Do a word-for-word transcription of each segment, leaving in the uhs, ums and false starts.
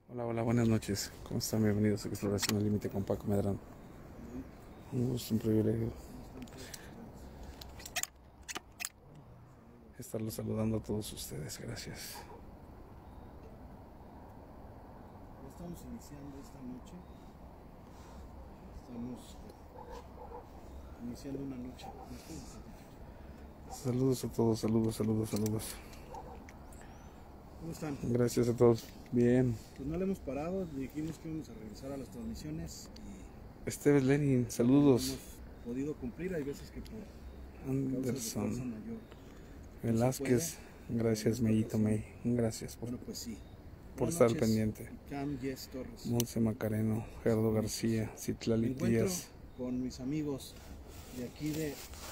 Hola, hola, buenas noches. ¿Cómo están? Bienvenidos a Exploración al Límite con Paco Medrano. Un gusto, un privilegio estarlos saludando a todos ustedes. Gracias. Ya estamos iniciando esta noche. Estamos iniciando una noche. Saludos a todos, saludos, saludos, saludos. ¿Cómo están? Gracias a todos. Bien. Pues no le hemos parado, dijimos que íbamos a regresar a las transmisiones y Esteves Lenin, no saludos. hemos podido cumplir, hay veces que por causas de fuerza Anderson mayor. Velázquez, gracias, Mellito May. Gracias por, Bueno, pues sí. por Buenas estar noches, pendiente. Cam Yes Torres. Monse Macareno, Gerardo García, Me Citlali encuentro Díaz. con mis amigos de aquí de, de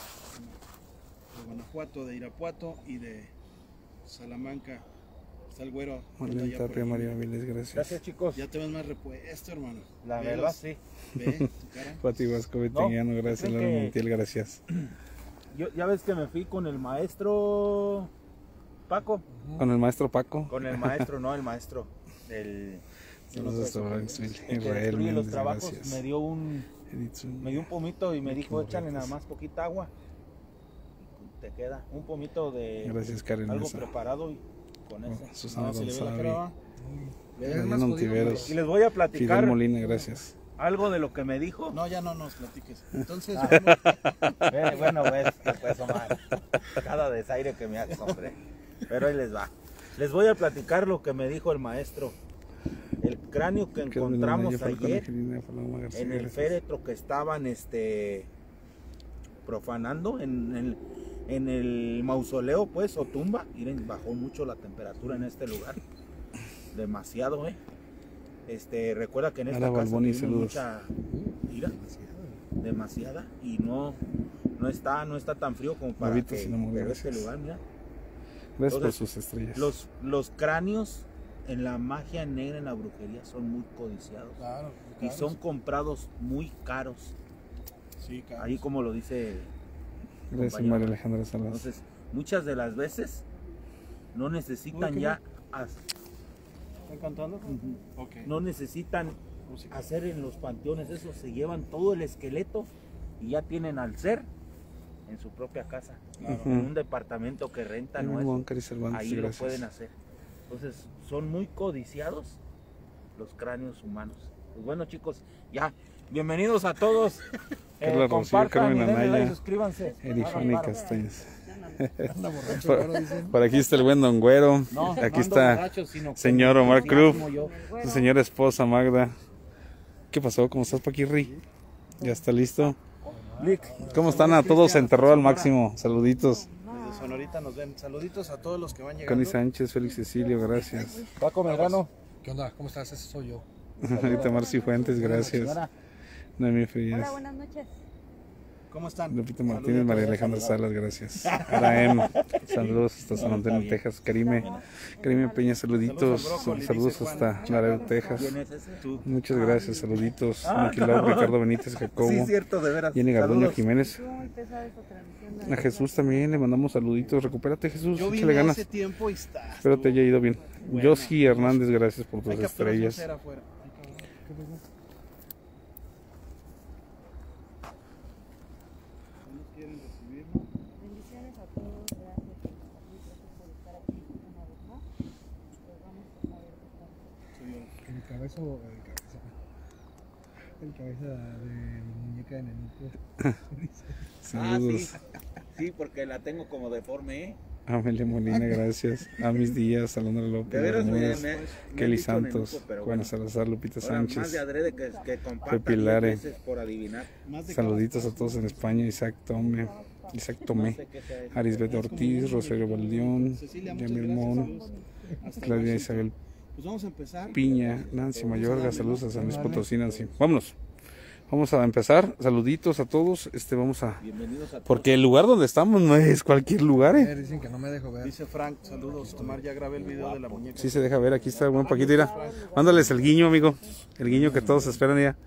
Guanajuato, de Irapuato y de Salamanca. Está el güero. anda Marlene ya por Tapia, aquí. María Viles, gracias. Gracias, chicos. Ya te ves más repuesto, hermano. La Velos. verdad, sí. Ve tu cara. Pati Vasco Beteñano, No, gracias. ¿creen Laura que- Montiel, gracias. Yo, ya ves que me fui con el maestro Paco. Con el maestro Paco. Con el maestro, no el maestro. El, Saludos hasta Bronxville. el que Israel destruye los Méndez, trabajos gracias. me dio un Edison, me dio un pomito y me Vicky dijo échale Morretes. nada más poquita agua. Te queda un pomito de Gracias, Karen algo Mesa. preparado y con eso. Oh, Susana No, si le ve la González. cara, va. Le ves Mariano más jodido, Ontiveros. Y les voy a Fidel platicar Molina, gracias. algo de lo que me dijo. No, ya no nos platiques. Entonces, Ah. vamos- Eh, bueno, ves que pues Omar, cada desaire que me haces, hombre. Pero ahí les va. Les voy a platicar lo que me dijo el maestro. El cráneo que Qué encontramos bueno, Falcón, ayer Angelina, Paloma García, en el gracias. féretro que estaban este profanando en el, en el mausoleo, pues, o tumba. Miren, bajó mucho la temperatura en este lugar. Demasiado, eh. Este, recuerda que en esta Ara casa Balboni, tuvimos saludos. mucha ira, demasiada, y no, no está, no está tan frío como para Novito que, Cinnamon, pero este gracias. lugar, mira. Gracias por Entonces, sus estrellas. Los, los cráneos en la magia negra, en la brujería, son muy codiciados. claro, Y claro. son comprados muy caros. Sí, claro. Ahí como lo dice. Gracias, compañero. María Alejandra Salas. Entonces, muchas de las veces no necesitan Uy, qué ya, as- ¿Están cantando? Ok. no necesitan Música. hacer en los panteones eso, se llevan todo el esqueleto y ya tienen al ser en su propia casa, Claro. Ujú. en un departamento que rentan o Iván eso, Cari Cervantes, ahí lo gracias. pueden hacer. Entonces, son muy codiciados los cráneos humanos. Pues bueno, chicos, ya, bienvenidos a todos. Eh, Carla Rocío, compartan Carmen y denle Anaya, like, suscríbanse. Erifani Hagan paro. Castañez. Anda borracho, Por, pero dicen. por aquí está el buen Don Güero. No, no aquí ando está borracho, sino como- señor Omar como Cruz, yo. su señora esposa Magda. ¿Qué pasó? ¿Cómo estás, Paquirri? ¿Ya está listo? Lick. ¿Cómo están a todos? Se enterró al máximo. Saluditos. Desde Sonorita nos ven. Saluditos a todos los que van llegando. Connie Sánchez, Félix Cecilio, gracias. Paco Medrano. ¿Qué onda? ¿Cómo estás? Ese soy yo. Ahorita Marci Fuentes, gracias. Señora. Noemí Frías. Hola, buenas noches. ¿Cómo están? Lupita Saludos Martínez, a María todos. Alejandra Salas, gracias. Araem, saludos hasta San Antonio, Texas. Karime, Karime Peña, saluditos. Saludos hasta Laredo, Texas. ¿Quién es ese? Tú. Muchas gracias, saluditos. Ah, Niki Love, Ricardo Benítez, Sí, Jacobo, cierto, de veras. Jenny Garduño Saludos. Jiménez. Estuvo muy pesada esta transmisión. A Jesús también le mandamos saluditos. Recupérate, Jesús, Yo échale vine ganas. hace tiempo y está. Espero te haya ido bien. Buena. Josi Hernández, gracias por tus Hay capturas de estrellas. cera afuera. Hay que- ¿Qué pasó? ¿No nos quieren recibir? Bendiciones a todos. Gracias por compartir. Gracias por estar aquí una vez más. Pues vamos a ver qué tal. Soy yo. El cabeza, el cabeza. El cabeza de muñeca de nenito. Ah, sí. Saludos. Sí, porque la tengo como deforme, ¿eh? Amelia Molina, gracias. A mis días, Alondra López, De veras me, me, Bermúdez, me han Kelly dicho Santos, nenuco, pero Juana bueno. Salazar, Lupita Ahora, más de Sánchez. adrede que, que compartan Pepe Lare. diez veces por adivinar. Más de Saluditos cada- a todos en España. Isaac Tome, Isaac No Tomé, sé qué sea eso. Arisbet Ortiz, Rosario Baldeón, Cecilia, muchas Yamil gracias. Mon, Saludos. Hasta Claudia Washington. Isabel Pues vamos a empezar. Piña, Nancy Mayorga, saludos a San Luis Potosí, Nancy. Vámonos. Vamos a empezar. Saluditos a todos. Este, vamos a. Bienvenidos a todos. Porque el lugar donde estamos no es cualquier lugar, ¿eh? Dicen que no me dejo ver. Dice Frank, saludos. Tomar, ya grabé el video de la muñeca. Sí se deja ver. Aquí está el buen Paquito. Mira, mándales el guiño, amigo. El guiño que todos esperan ya.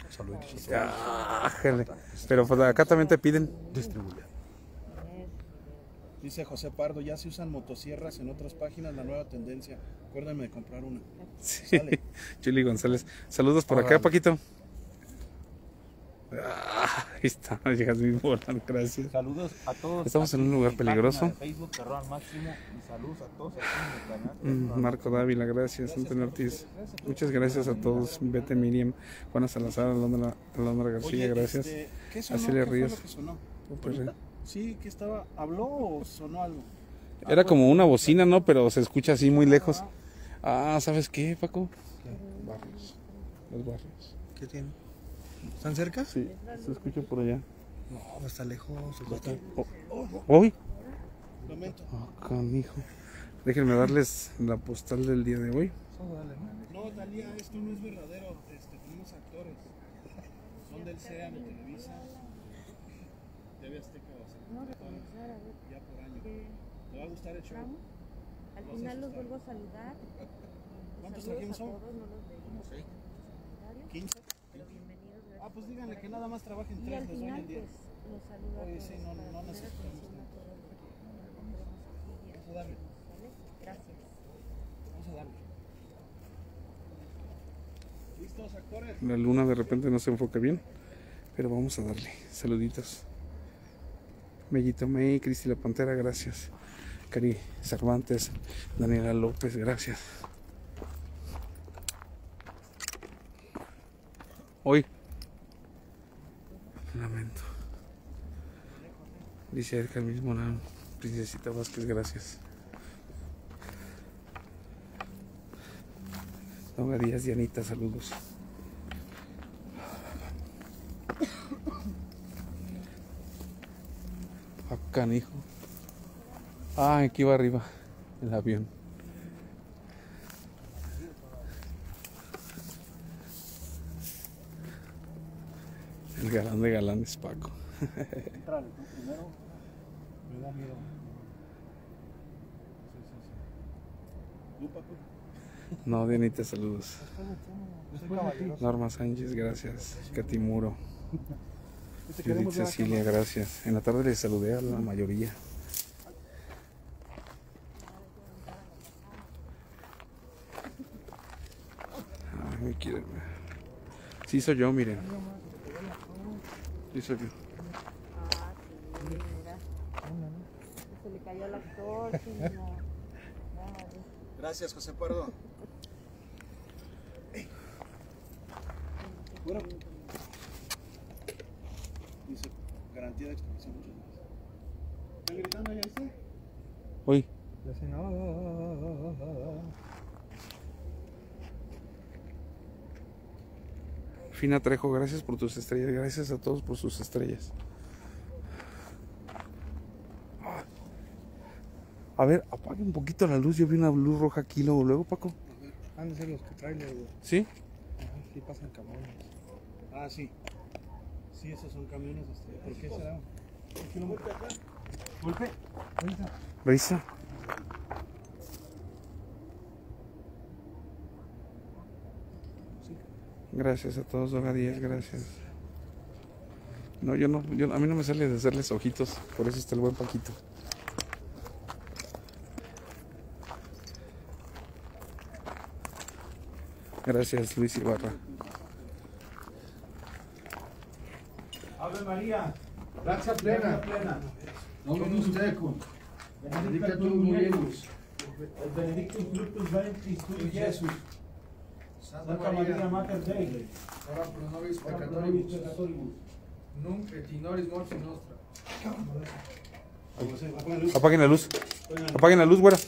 Ah, jale. Pero pues acá también te piden. Distribuye. Dice José Pardo, ya se usan motosierras en otras páginas, la nueva tendencia. Acuérdenme de comprar una. Sí. Sale. Chuli González. Saludos por acá, Paquito. Ah, ahí está, llegas bien volando, gracias. Saludos a todos. Estamos en un lugar peligroso. página de Facebook, Terror al Máximo. Y saludos a todos aquí en el canal. Mm, Marco Dávila, gracias. Antonio Ortiz. Muchas gracias a todos. Vete Miriam, Juana Salazar, Alondra, Alondra García, Oye, gracias. este, ¿qué sonó? Asilia ¿Qué fue Ríos. lo que sonó? Pues, eh, Sí, que estaba, ¿habló o sonó algo? Era como una bocina, ¿no? Pero se escucha así muy lejos. Ah, ¿sabes qué, Paco? Barrios. Los barrios. ¿Qué tiene? ¿Están cerca? Sí, se escucha por allá. No, está lejos. Está... ¿Hoy? Lamento. Oh, canijo. Déjenme darles la postal del día de hoy. No, Talía, esto no es verdadero. Este, tenemos actores. Son del C E A, de Televisa, T V Azteca, No, regresar, a ver. ya por año. ¿Qué ¿Te va a gustar el show? vamos? Al final los vuelvo a saludar. ¿Cuántos Saludos trajimos a hoy? todos, no los leímos en los comentarios, ¿quince? pero bienvenidos, gracias Ah, pues por díganle estar que aquí. nada más trabajen Y tres, al les doy final, el día. pues, los saludo a Oye, todos sí, no, para no poner necesitamos atención a todo lo que encontremos aquí y Vamos a darle. ¿vale? Gracias. Vamos a darle. ¿Listos, actores? La luna de repente no se enfoca bien, pero vamos a darle. Saluditos. Mellito May, Cristi La Pantera, gracias. Cari Cervantes, Daniela López, gracias. Hoy. Lamento. Dice Erika el mismo, la Princesita Vázquez, gracias. Don Díaz, Dianita, saludos. Acá, hijo. Ah, aquí va arriba el avión. El galán de galanes, Paco. Entrale tú primero. Me da miedo. Sí, sí, sí. ¿Tú, Paco? No, Dianita, saludos. Yo soy caballeroso. Norma Sánchez, gracias. Katy Muro. Te Judith queremos ver acá, Cecilia, gracias. En la tarde les saludé a la mayoría. Ay, me quieren. Sí, soy yo, miren. Sí, soy yo. Ah, sí, mira. Se le cayó al actor, sí, no. Vale. Gracias, José Pardo. Bueno. Dice, garantía de exposición. Muchas gracias. ¿Están gritando ya, viste? Hoy. Ya sé, no. Fina Trejo, gracias por tus estrellas. Gracias a todos por sus estrellas. A ver, apague un poquito la luz. Yo vi una luz roja aquí luego, luego, Paco. Han de ser los que traen, güey. ¿Sí? Ajá, sí pasan camiones. Ah, sí. Sí, esos son camiones. Este, ¿por qué será? ¿Qué no acá? Golpe. Ahorita. Brisa. Gracias a todos, Doga Díaz, gracias. No, yo no, yo, a mí no me sale de hacerles ojitos, por eso está el buen Paquito. Gracias, Luis Ibarra. Ave María. Gracia plena. Dominus tecum. Benedicatum mulieribus. El Benedictus fructus ventris tui, Jesús. Santa María Mater Dei. Ora pro nobis Ora pro nobis peccatoribus. peccatoribus. Nunc et in horis mortis nostra. José, apaga la luz. Apaguen la luz, Oigan, apaguen la luz, güera.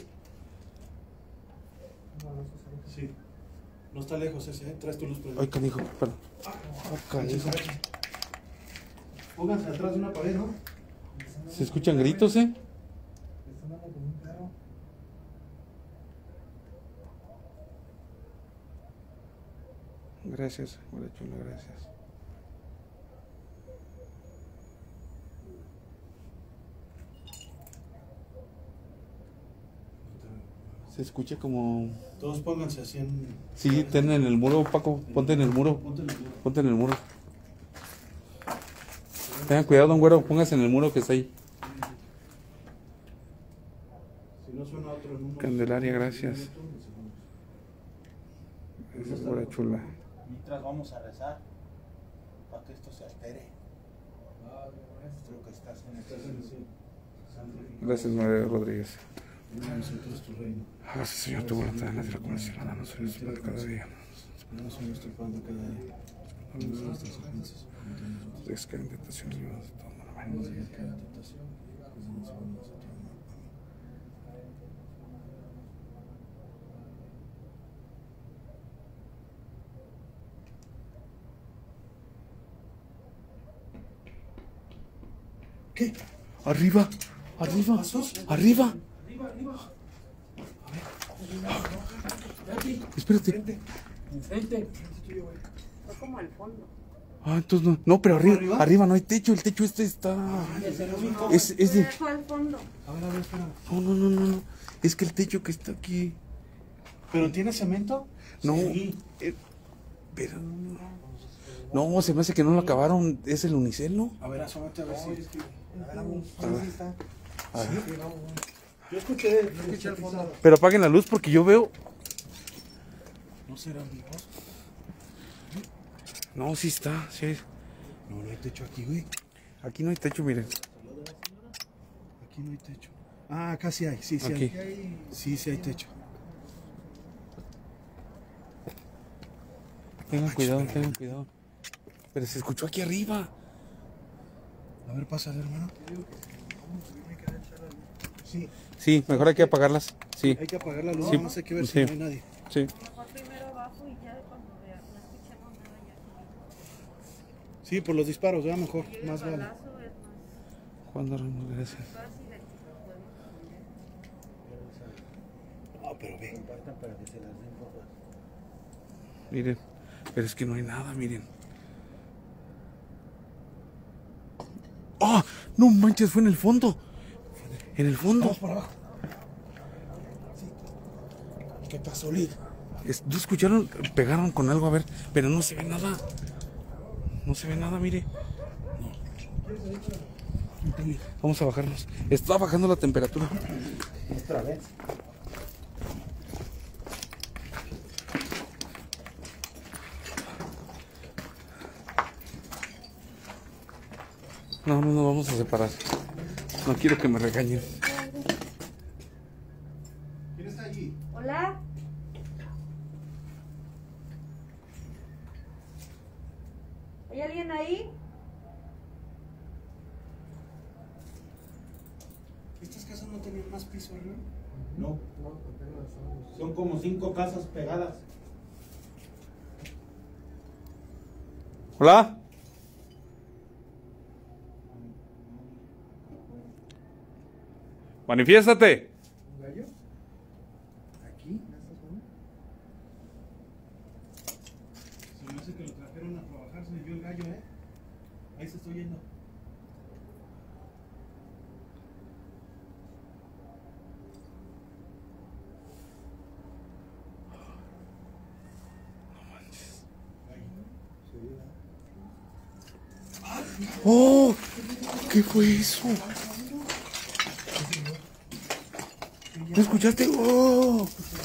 sí. No está lejos ese, ¿eh? Traes tu luz prendida. Ay, canijo, perdón. Ah, canijo. Pónganse atrás de una pared, ¿no? Se escuchan gritos, ¿eh? Están dando con un perro. Gracias, güera chula, gracias. Se escucha como... Todos pónganse así en... Sí, ten en el muro, Paco. Ponte en el muro. Ponte en el muro. Ponte en el muro. Tengan cuidado, don güero. Póngase en el muro que está ahí. Candelaria, gracias. Esa es pura chula. Mientras vamos a rezar para que esto se altere. Lo que está haciendo. Gracias, María Rodríguez. Hágase, Señor, tu voluntad en la tierra como en el cielo. Danos hoy nuestro pan de cada día. Danos nuestro pan de cada día. Danos nuestras ofensas. Es que en tentación líbranos de todo mal. No nos Amén. dejes caer en tentación. Líbranos de nosotros. ¿Qué? Arriba, arriba, arriba. Espérate. Enfrente. Fue como al fondo. Ah, entonces no. No, pero arriba, arriba no hay techo. El techo este está. Es, es de. Fue al fondo. A ver, a ver, espera. No, no, no, no, no. Es que el techo que está aquí. ¿Pero tiene cemento? No. Sí. eh, pero. No, se me hace que no lo acabaron. Es el unicel, ¿no? A ver, asómate a ver si. A ver, vamos. A ver. está. A ver. Yo escuché, yo escuché al fondo. Pero apaguen la luz porque yo veo. ¿No serán vivos? No, sí está. Sí hay. No, no hay techo aquí, güey. Aquí no hay techo, miren. Aquí no hay techo. Ah, acá sí hay, sí, sí Aquí. hay. Sí, sí hay techo. Tengan cuidado, tengan cuidado. Pero se escuchó aquí arriba. A ver, pásale, hermano. Sí, Sí, mejor hay que apagarlas. Sí, hay que apagar la luz, Sí. no sé qué ver Sí. si no hay nadie. sí. Mejor primero abajo y ya cuando vea, no escuchemos nada ya. Sí, por los disparos, ya mejor, Si llega más el vale. balazo es más Juan Ramos, gracias. fácil, aquí lo podemos poner. Ah, pero ve. Compartan para que se las den, por favor. Miren, pero es que no hay nada, miren. ¡Ah! No manches, fue en el fondo. En el fondo. Vamos por abajo. ¿Qué pasó, Lid? Es- ¿No escucharon? Pegaron con algo, a ver, pero no se ve nada. No se ve nada, mire. Vamos a bajarnos. Está bajando la temperatura. Otra vez. No, no nos vamos a separar. No quiero que me regañen. ¿Quién está allí? Hola. ¿Hay alguien ahí? ¿Estas casas no tenían más piso arriba? No, son como cinco casas pegadas. Hola. Manifiéstate. ¿Un gallo? ¿Aquí? ¿En esta zona? Se me hace que lo trajeron a trabajar, se oyó el gallo, ¿eh? Ahí se está oyendo. ¡Oh! ¿Qué fue eso? ¿No escuchaste? ¡Oh!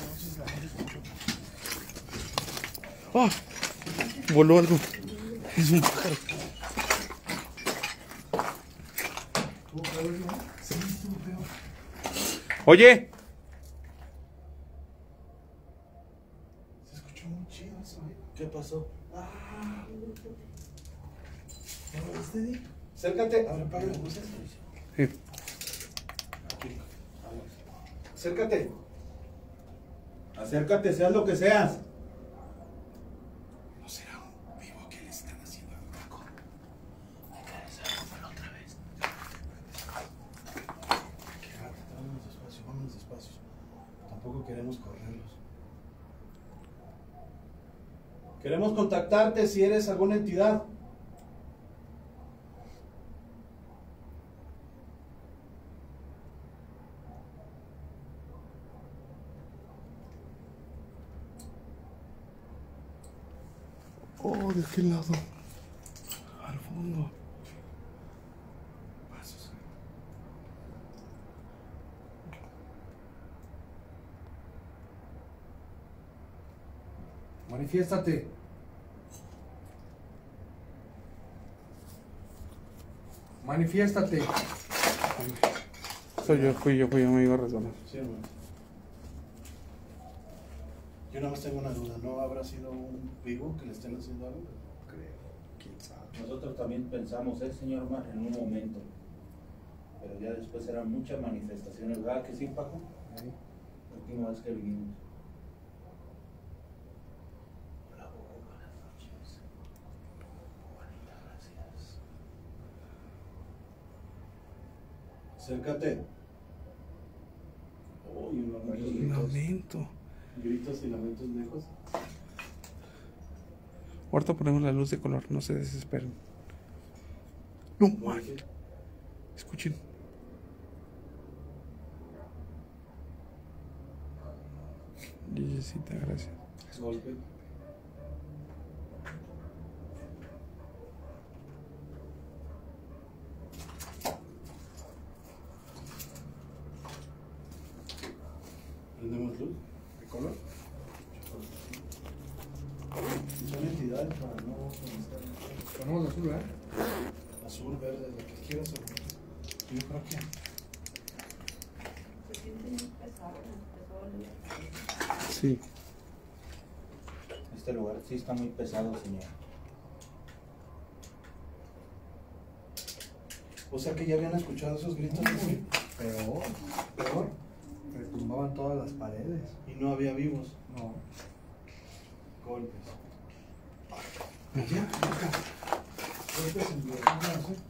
¡Ah! Voló algo. Es un pájaro. Oye. Se escuchó muy chido eso, ¿eh? ¿Qué pasó? Ah. ¿Ya lo viste, Di? Acércate. A ver, apaga las luces. Sí. Aquí. Acércate. Acércate, seas lo que seas. ¿No será un vivo que le están haciendo algo taco? Hay que desarmarlo otra vez. Quédate, vámonos despacio, vámonos despacio. Tampoco queremos correrlos. Queremos contactarte si eres alguna entidad. Oh, ¿de qué lado? Al fondo. Pasos. Manifiéstate. Manifiéstate. Soy yo, fui yo, fui yo, me iba a resbalar. Sí, hermano. Yo nada más tengo una duda, ¿no habrá sido un vivo que le estén haciendo algo? Creo, quién sabe. Nosotros también pensamos, eh, señor Mar, en un momento. Pero ya después eran muchas manifestaciones, ¿verdad que sí, Paco? Ahí. La última vez que vinimos. Hola, Hugo, buenas noches. Juanita, gracias. Acércate. Uy, unos Un gritos. lamento. Gritos y lamentos lejos. Ahorita ponemos la luz de color, no se desesperen. No, man. Escuchen. Yeyecita, gracias. Golpe. ¿Prendemos luz? ¿De color? Son entidades para no molestar. Ponemos azul, ¿eh? Azul, verde, lo que quieras. hermano. Yo creo que. Se siente muy pesado, pesado. Sí. Este lugar sí está muy pesado, señor. O sea que ya habían escuchado esos gritos así Peor, peor. Retumbaban todas las paredes. y no había vivos. No. Golpes. Allá, acá. Golpes en diagonal, ¿sí?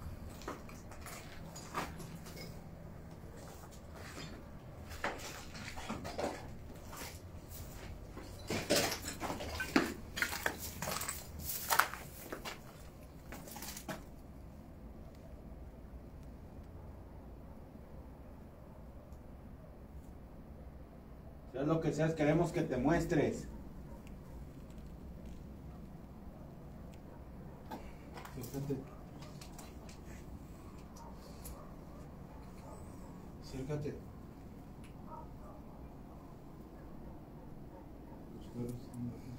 Sea lo que seas, queremos que te muestres. Acércate. Acércate. Los cuervos están aquí.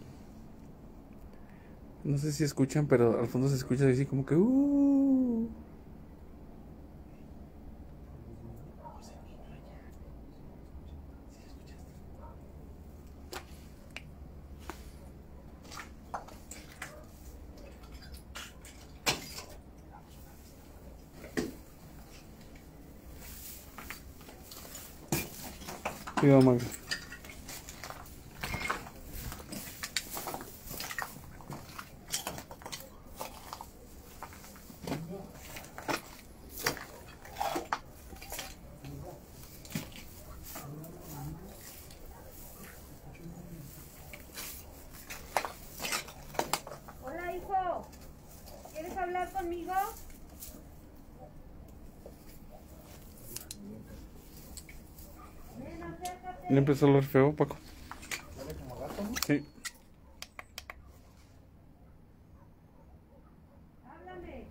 No sé si escuchan, pero al fondo se escucha así como que. Uh. Cuidado, Magda. Hola, hijo. ¿Quieres hablar conmigo? Ven, acércate. ¿Ya empezó a oler feo, Paco? Sale como gato, ¿no? Sí. Háblame.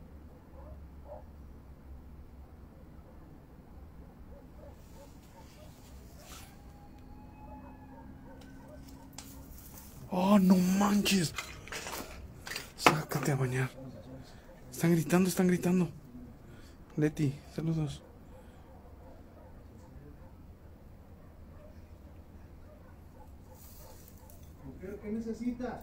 Oh, no manches. Sácate a bañar. Están gritando, están gritando. Leti, saludos. Mujer, ¿qué necesitas?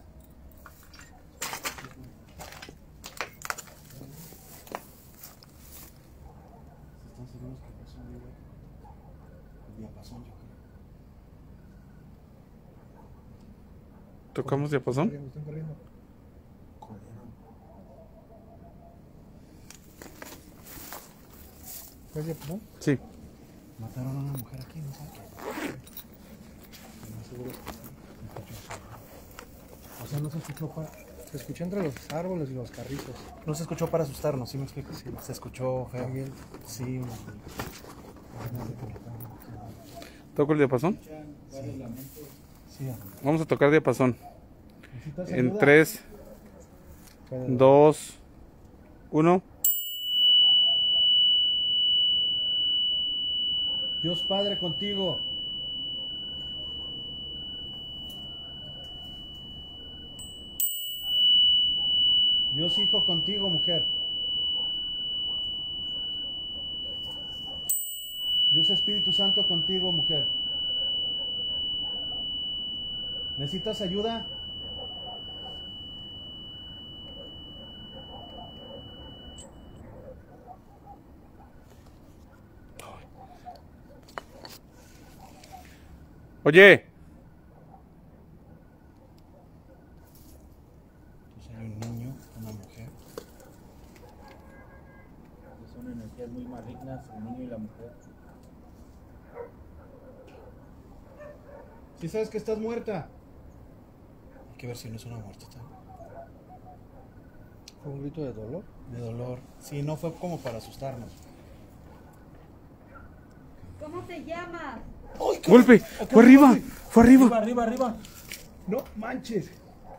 ¿Están seguros que pasó un video? El diapasón, yo creo. ¿Tocamos diapasón? Corriendo, están corriendo. Corrieron. ¿Fue diapasón? Sí. Mataron a una mujer aquí, no sé qué. No, seguro que sí. O sea, no se escuchó para... Se escuchó entre los árboles y los carritos. No se escuchó para asustarnos, ¿sí me explico? Sí. Se escuchó feo. También. Sí. ¿Toco el diapasón? Sí. Vamos a tocar diapasón. ¿Necesitas En ayuda? tres, Puede- dos, uno. Dios Padre contigo. Dios Hijo contigo, mujer. Dios Espíritu Santo contigo, mujer. ¿Necesitas ayuda? Oye. Pues hay un niño, una mujer. Son energías muy malignas, el niño y la mujer. Si sabes que estás muerta. Hay que ver si no es una muertita. ¿Fue un grito de dolor? De dolor. Sí, no fue como para asustarnos. ¿Cómo te llamas? Golpe. Fue arriba. Fue Arriba, arriba. arriba, arriba. No manches.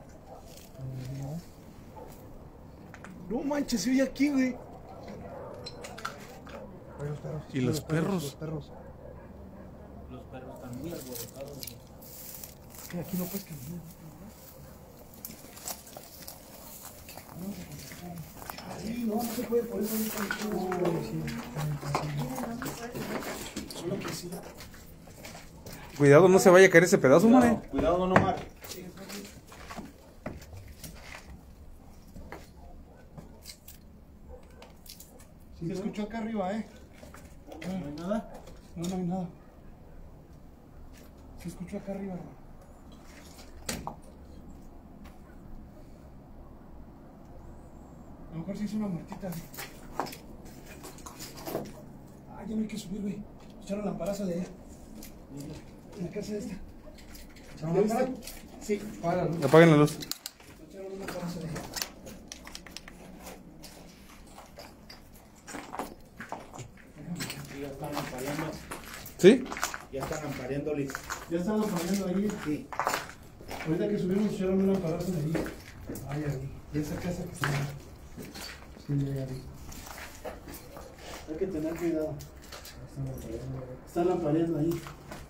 No manches, se oye aquí, güey. Oye, los perros. ¿Y los perros? Los perros. Los perros están muy alborotados. Es que aquí no puedes caminar. Sí, no, no se puede, por eso no Solo que sí. Cuidado, no se vaya a caer ese pedazo, madre. Cuidado, don Omar. Sí, se escuchó acá arriba, ¿eh? ¿No hay nada? No, no hay nada. Se escuchó acá arriba, hermano. A lo mejor se hizo una muertita. Ah, ya no hay que subir, güey. Echaron la lamparazo de allá. En la casa de esta. ¿Ya viste? Sí. Apaga la luz. Apaguen la luz. Echaron una lamparazo de allá. Ya están ampareando. ¿Sí? Ya están ampareando, Liz. Ya están lampareando ahí. Sí. Ahorita que subimos echaron una lamparazo de allí. Ah, ya vi. Y esa casa que está. Sí, ya vi. Hay que tener cuidado. Están lampareando ahí.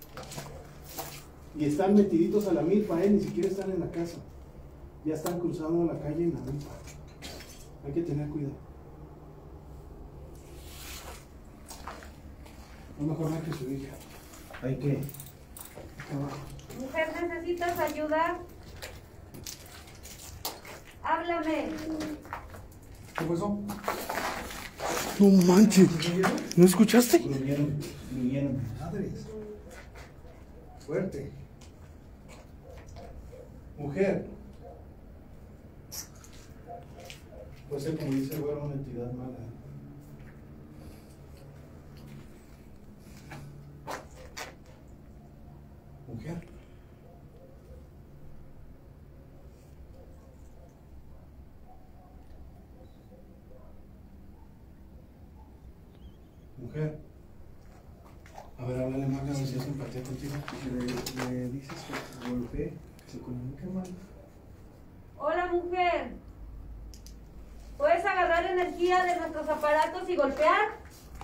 Y están metiditos a la milpa, ¿eh? Ni siquiera están en la casa. Ya están cruzando la calle en la milpa. Hay que tener cuidado. A lo mejor no hay que subir ya. Hay que. Acá abajo. Mujer, ¿necesitas ayuda? Háblame. ¿Qué fue eso? No manches. ¿No escuchaste? Vinieron, vinieron. Madres. Fuerte. Mujer. Puede ser, como dice el güero, una entidad mala. Mujer. Mujer. A ver, háblale más, a ver si hace empatía contigo. Le, le dices que golpee, que se comunique mal. Hola, mujer. ¿Puedes agarrar energía de nuestros aparatos y golpear?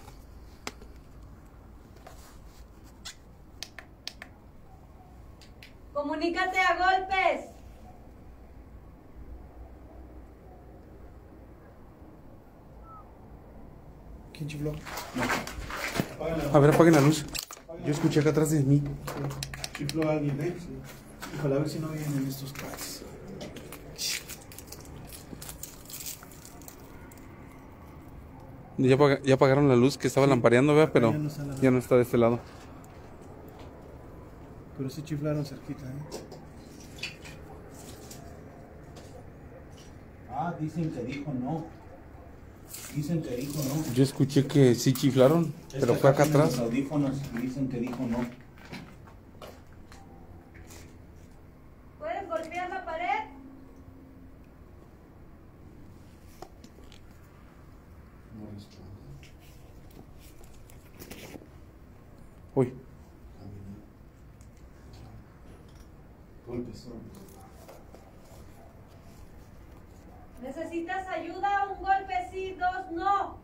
Comunícate a golpes. ¿Quién chifló? A ver, apaguen la luz. Yo escuché acá atrás de mí. Chifló a alguien, ¿eh? Sí. Híjole, a ver si no vienen estos cats. Ya, apag- ya apagaron la luz que estaba lampareando, ¿verdad? Pero Ya no está la- ya no está de este lado. Pero sí chiflaron cerquita, ¿eh? Ah, dicen que dijo no. Dicen que dijo no. Yo escuché que sí chiflaron, pero Es que fue acá tienen atrás. Los audífonos y dicen que dijo no. ¿Puedes golpear la pared? No responde. Uy, Golpes. ¿Necesitas ayuda? Un golpe sí, dos no.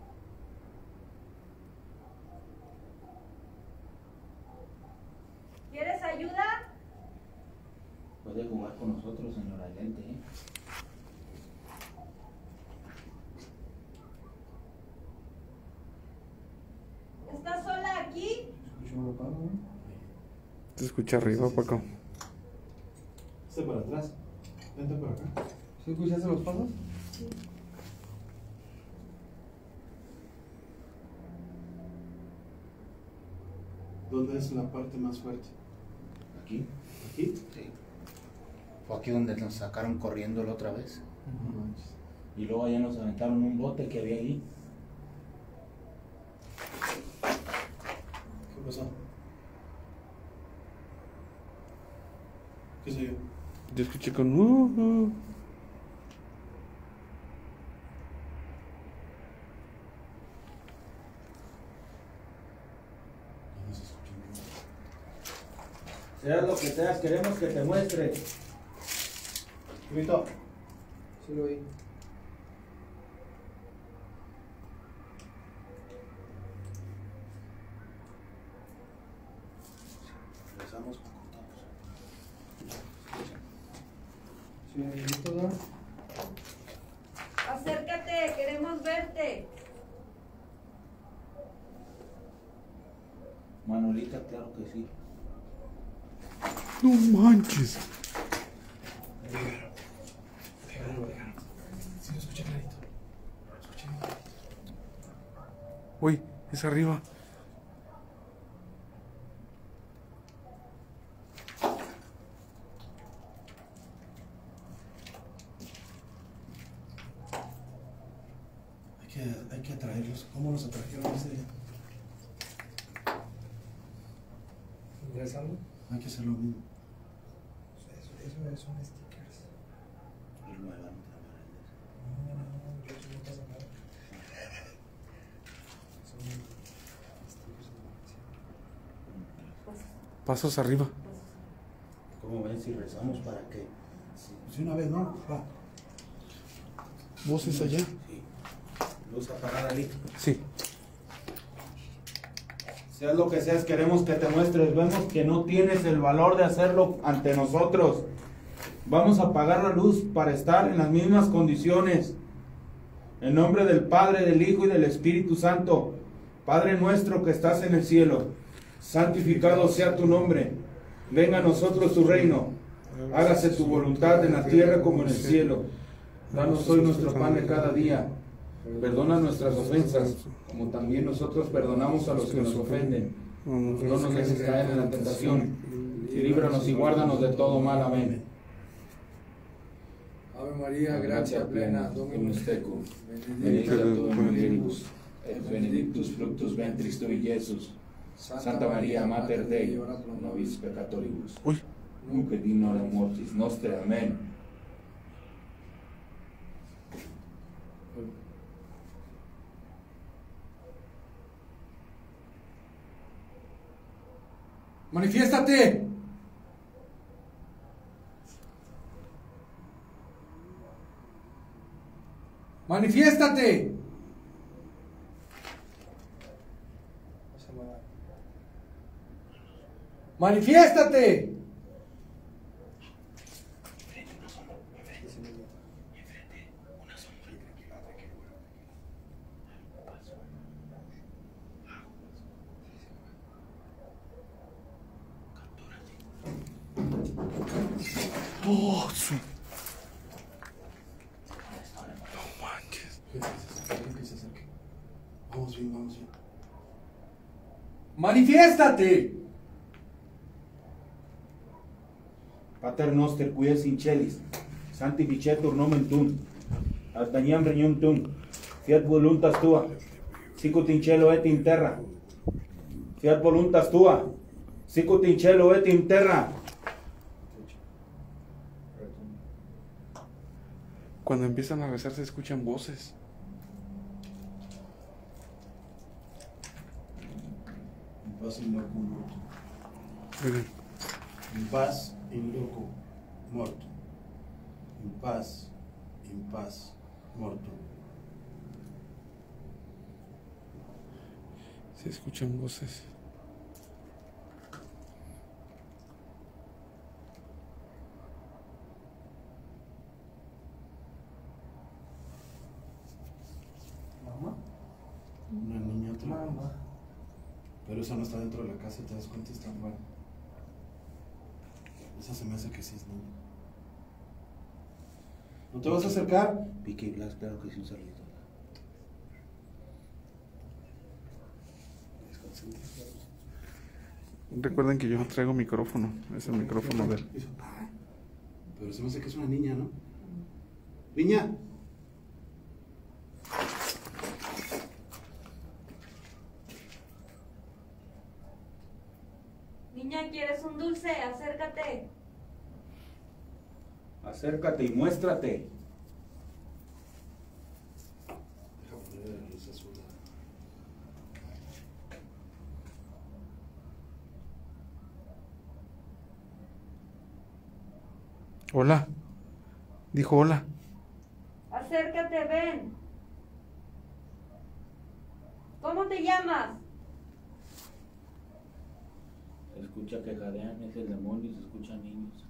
¿Quieres ayuda? Puede jugar con nosotros, señora Lente, ¿eh? Se escucha arriba, Paco. Este para atrás. Vente por acá. ¿Sí escuchaste los pasos? ¿Dónde es la parte más fuerte? Aquí. ¿Aquí? Sí. Fue aquí donde nos sacaron corriendo la otra vez. No manches. Y luego allá nos aventaron un bote que había ahí. ¿Qué pasó? ¿Qué sé yo? Yo escuché con... Uh, uh. No se escucha nada. Seas lo que seas, queremos que te muestre. Grito. Sí lo oí. Regresamos para cortarnos. Sí, amiguito, ¿no? Acércate, queremos verte. Manolita, claro que sí. No manches. Déjalo, déjalo. Sí, lo escuché clarito. Lo escuché bien clarito. Uy, es arriba. Hay que, hay que atraerlos. ¿Cómo los atrajeron ese día? ¿Regresando? Hay que hacer lo mismo. Eso, eso son stickers. Y lo hagan otra vez. No, no, no, yo eso no pasa nada. Son stickers de vacaciones. Pasos arriba. ¿Cómo ven si rezamos para que? Sí, una vez, ¿no? Va. Voces allá. Sí. Luz apagada ahí. Sí. Seas lo que seas, queremos que te muestres. Vemos que no tienes el valor de hacerlo ante nosotros. Vamos a apagar la luz para estar en las mismas condiciones. En nombre del Padre, del Hijo y del Espíritu Santo. Padre nuestro que estás en el cielo, santificado sea tu nombre. Venga a nosotros tu reino. Hágase tu voluntad en la tierra como en el cielo. Danos hoy nuestro pan de cada día. Perdona nuestras ofensas, como también nosotros perdonamos a los que nos ofenden. No nos dejes caer en la tentación, y líbranos y guárdanos de todo mal. Amén. Ave María, gracia plena, Dominus tecum, Benedicta tu in mulieribus, et benedictus fructus ventris tui, Iesus. Santa María, Mater Dei, ora pro nobis peccatoribus, Uy. nunc et in hora mortis nostre. Amén. ¡Manifiéstate! ¡Manifiéstate! ¡Manifiéstate! Oh, su... No manches. Que se acerque, que se acerque. Vamos bien, vamos bien. ¡Manifiéstate! Pater noster qui es in celis, sanctificetur nomen tuum, ad dañam regnum tuum, fiat voluntas tua, sicut in cielo et in terra. Fiat voluntas tua, sicut in cielo et in terra. Cuando empiezan a rezar se escuchan voces. In paz in loco morto. Oigan, In paz in loco morto. In paz, in paz morto. se escuchan voces. Mamá. Una niña, otra. Mamá. Pero esa no está dentro de la casa, te das cuenta, está fuera. Esa se me hace que sí es niña. ¿No te vas a acercar? Piqui Blas, claro que sí, un salito. Recuerden que yo no traigo micrófono, es el micrófono de él. Pero se me hace que es una niña, ¿no? ¡Niña! Niña, ¿quieres un dulce? Acércate. Acércate y muéstrate. Deja poner la luz azul. Hola. Dijo hola. Acércate, ven. ¿Cómo te llamas? Se escucha que jadean, es el demonio y se escuchan niños.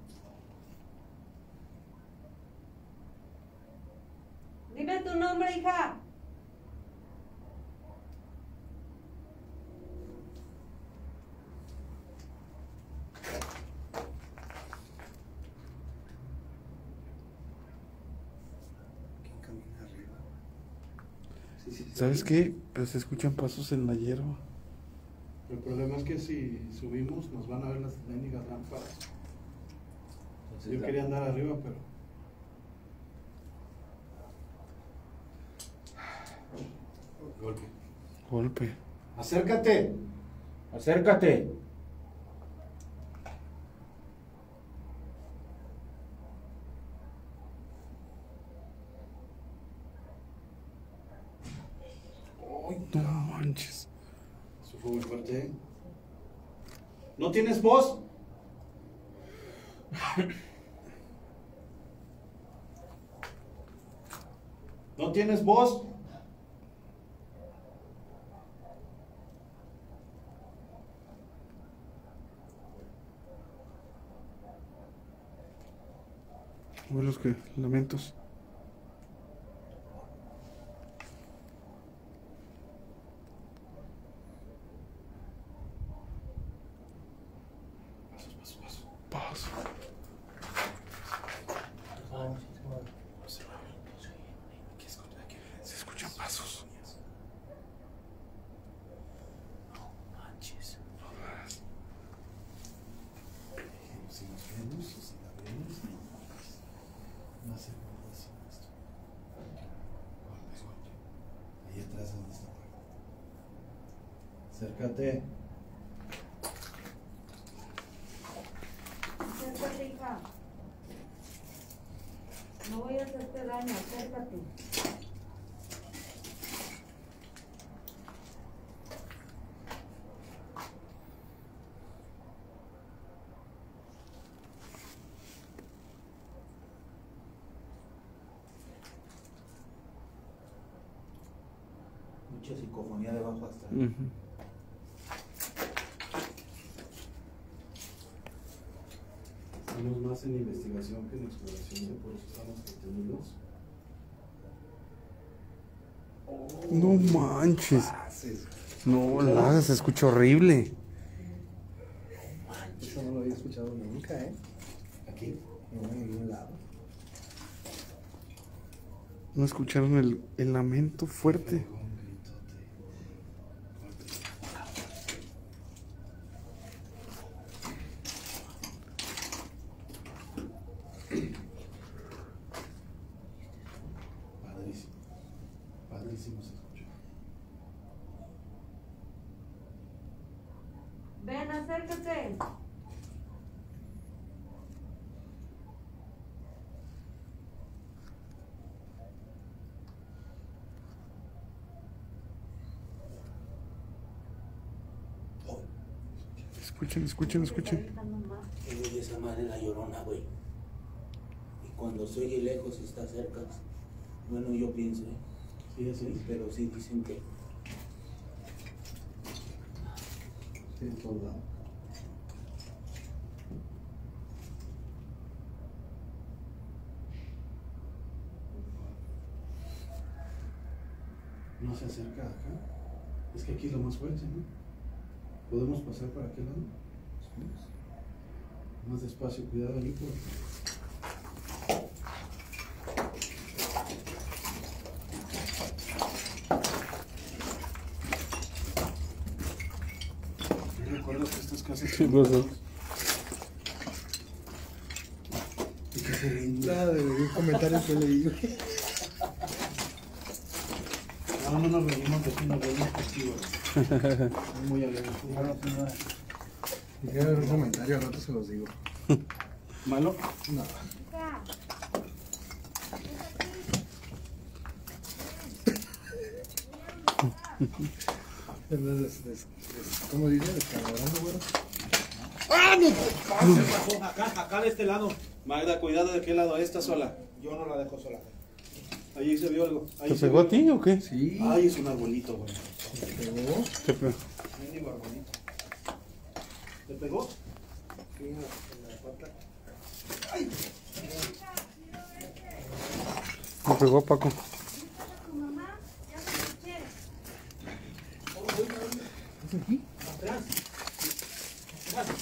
Dime tu nombre, hija. ¿Quién camina arriba? Sí, sí, sí. ¿Sabes qué? Pues se escuchan pasos en la hierba. El problema es que si subimos nos van a ver las mendigas lámparas. Entonces, Yo la- quería andar arriba, pero... Golpe. Golpe. ¡Acércate! Acércate. No manches. Eso fue muy fuerte, ¿eh? ¿No tienes voz? ¿No tienes voz? Abuelos que lamentos. Pasos, pasos, pasos. Paso. Se escuchan pasos. Si nos vemos o si la vemos, no hacemos así esto. Golpe, golpe. Ahí atrás donde está. Acércate. Acércate, hija. No voy a hacerte daño, acércate. Mucha psicofonía debajo hasta. Ujú. Estamos más en investigación que en exploración, ¿eh? Por eso estamos detenidos. No manches. No, la se escucha horrible. Eso no lo había escuchado nunca, ¿eh? Aquí. No, en ningún lado. ¿No escucharon el, el lamento fuerte? Pegó un gritote. Golpe. Padrísimo. Padrísimo se escuchó. Ven, acércate. Escuchen, escuchen, escuchen. Está nomás. Oye, esa madre la llorona, güey. Y cuando se oye lejos y está cerca. Bueno, yo pienso, ¿eh? Sí, así. Pero sí dicen que. Sí, en todos lados. No se acerca acá. Es que aquí es lo más fuerte, ¿no? ¿Podemos pasar para aquel lado? Más despacio, cuidado ahí, por. Yo recuerdo que estas casas. ¿Qué pasó? ¿Y qué se ven? Nada, de un comentario que leí, güey. No, no nos reímos de aquí, nos reímos contigo. Es muy alegre. Si quieren un comentario, al rato se los digo. ¿Malo? No. Hija, Des, des, des, ¿Cómo dice? Descalabrando, güey. Acá, acá de este lado. Magda, cuidado de qué lado. Esta sola. Yo no la dejo sola. Ahí se vio algo. Ahí ¿Te se pegó vio a ti o qué? Sí. Ay, es un arbolito, güey. ¿Te pegó? ¿Qué pe- Mendigo arbolito. ¿Te pegó? Sí, en la, en la pata. Me pegó Paco. tu mamá, ya te escuché. ¿Es aquí? Atrás. Atrás.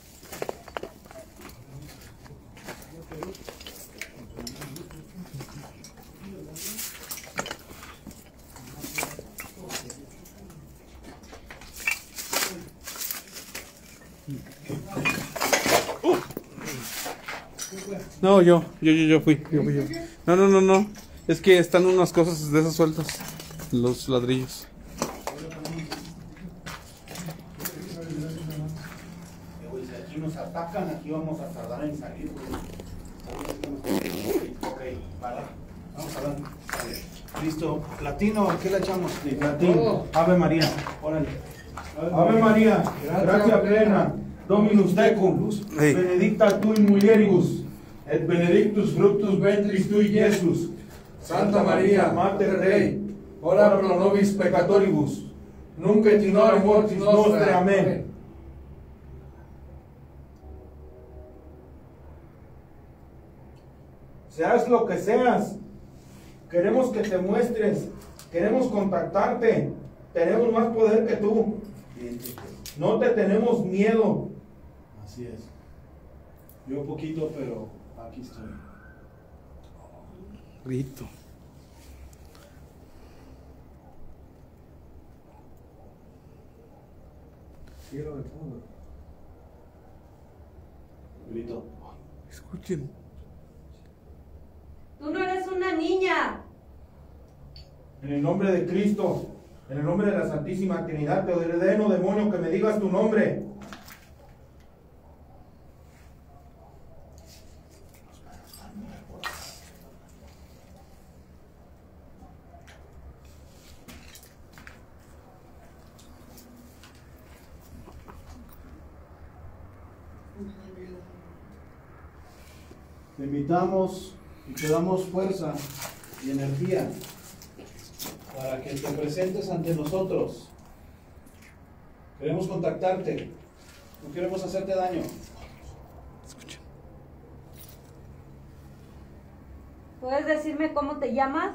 No, yo, yo, yo, yo fui, yo fui, yo. No, no, no, no. Es que están unas cosas de esas sueltas. Los ladrillos. Eh, güey, si aquí nos atacan, aquí vamos a tardar en salir, güey. Ok, para. Vamos a ver. Listo. Platino, ¿qué le echamos? Latín. Ave María. Órale. Ave María, gracia plena, Dominus tecum, Hey. benedicta tu in mulieribus, et benedictus fructus ventris tui, Iesus. Santa María, Mater Dei, ora pro nobis peccatoribus, nunc et in hora mortis nostre. nostre. Amén. Seas lo que seas, queremos que te muestres, queremos contactarte, tenemos más poder que tú, no te tenemos miedo. Así es. Yo poquito, pero aquí estoy. Grito. Síguelo de fondo. Grito. Escuchen. Tú no eres una niña. En el nombre de Cristo, en el nombre de la Santísima Trinidad, te ordeno, demonio, que me digas tu nombre. Te invitamos y te damos fuerza y energía para que te presentes ante nosotros. Queremos contactarte. No queremos hacerte daño. Escuchen. ¿Puedes decirme cómo te llamas?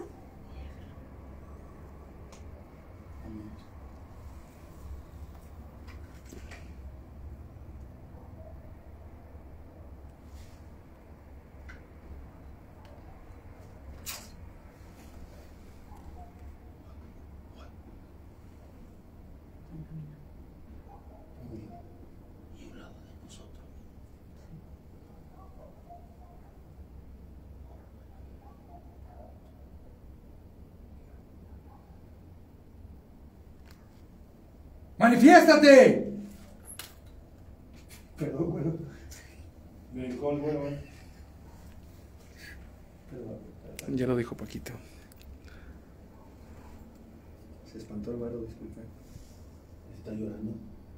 Y un lado de nosotros. ¡Manifiéstate! Perdón, bueno. Brincó el güero, eh. Perdón, perdón. Ya lo dijo Paquito. Se espantó el barro, disculpen. Está llorando.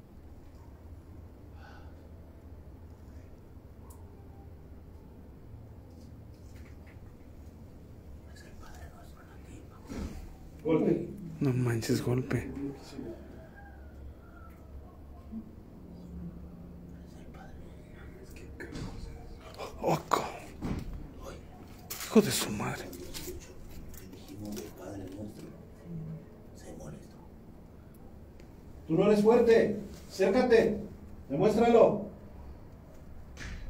Golpe. No manches, golpe. Oco. Hijo de su madre. Tú no eres fuerte. Acércate. Demuéstralo.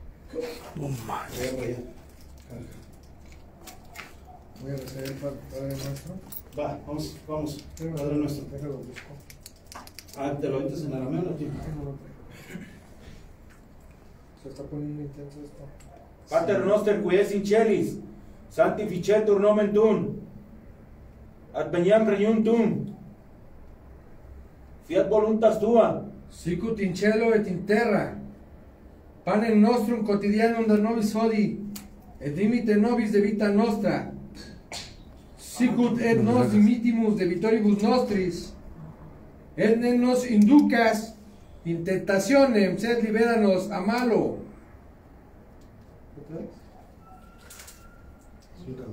No mames. Voy para allá. Voy a recibir el Padre Nuestro. Va, vamos, vamos. Padre nuestro. Déjalo busco. Ah, ¿te lo avientas en arameo o no, tío? Ay, no lo traigo. Se está poniendo intenso esto. Pater noster qui es in celis, sanctificetur nomen tuum, adveniam regnum tuum, fiat voluntas tua, Sicut in cielo et in terra, panem nostrum quotidianum da nobis hodie, et dimite nobis de vita nostra, sicut et nos dimitimus de vitoribus nostris, et ne nos inducas in tentationem, sed liberanos a malo. ¿Otra vez? Suéltalo.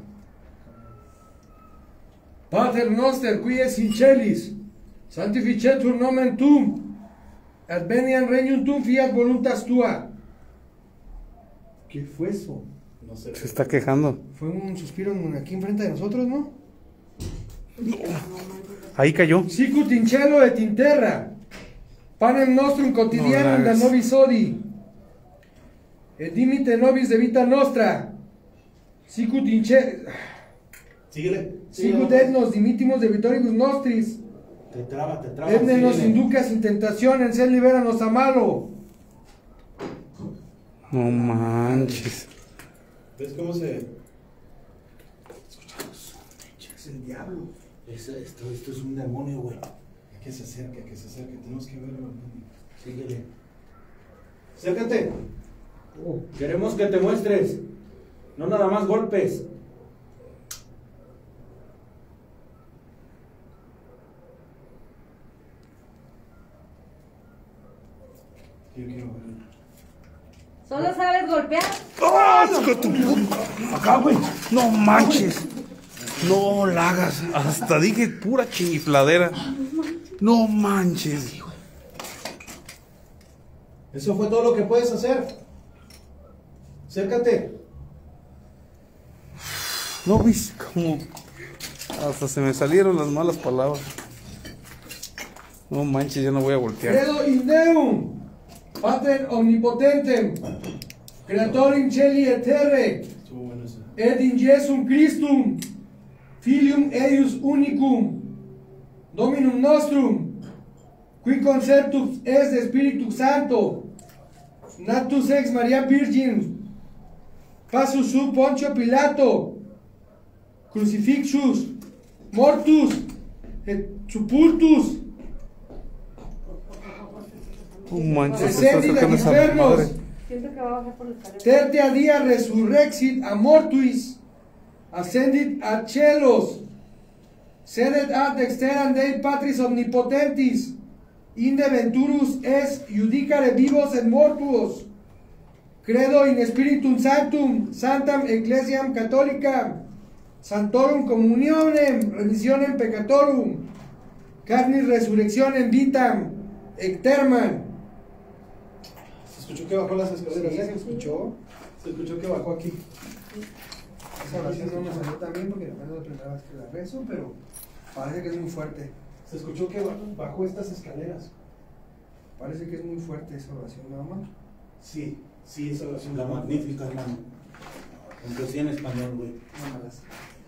Pater noster qui es in celis, sanctificetur nomen tuum, adveniam regnum tuum, fiat voluntas tua. ¿Qué fue eso? No sé. Se está quejando. Fue un suspiro aquí enfrente de nosotros, ¿no? Ahí cayó. Sicut in cielo et in terra, panem nostrum quotidianum No da hagas. nobis hodie, et dimite nobis de vita nostra, sicut in cielo, Síguele. sicut síguele. et nos dimitimus de vitoribus nostris, Te traba, te traba. et ne nos síguele. inducas in tentationem, sed liberanos a malo. No manches. ¿Ves cómo se...? Escuchamos. Es el diablo. Es, esto, esto es un demonio, güey. Que se acerque, que se acerque. Tenemos que verlo. Síguele. Acércate. queremos que te muestres, no nada más golpes. Yo quiero verlo. ¿Solo sabes golpear? ¡Ah, hijo de tu puta! Acá, güey. No manches. No la hagas. Hasta dije pura chingifladera. No manches. Eso fue todo lo que puedes hacer. Acércate. No viste como. Hasta se me salieron las malas palabras. No manches, ya no voy a voltear. Credo in Deum, Pater omnipotentem, Creatorum Celi et Terrae, Estuvo bueno eso. et in Jesum Christum, Filium eius unicum, Dominum nostrum, qui conceptus es de Spiritus Santo, natus ex Maria Virgin, passus sub Poncio Pilato, crucifixus, mortus, et sepultus, No manches, se está descendid ad acercando esa infernos, madre. Siento que va a bajar por la escalera. tertia dia resurrexit a mortuis, ascendit ad celos, sedet ad dexteram Dei Patris omnipotentis, inde venturus es judicare vivos et mortuos, credo in spiritum sanctum, santam ecclesiam catholicam, santorum communionem, remissionem peccatorum, carnis resurrectionem vitam, ecterman. Se escuchó que bajó las escaleras. Sí, ¿eh? se escuchó. Se escuchó que bajó aquí. Esa oración no me salió tan bien porque apenas es la primera vez que la rezo, pero parece que es muy fuerte. Se escuchó que bajó estas escaleras. Parece que es muy fuerte esa oración, mamá. Sí, sí, esa oración. La magnífica, hermano. Aunque sí en español, güey. Mámalas.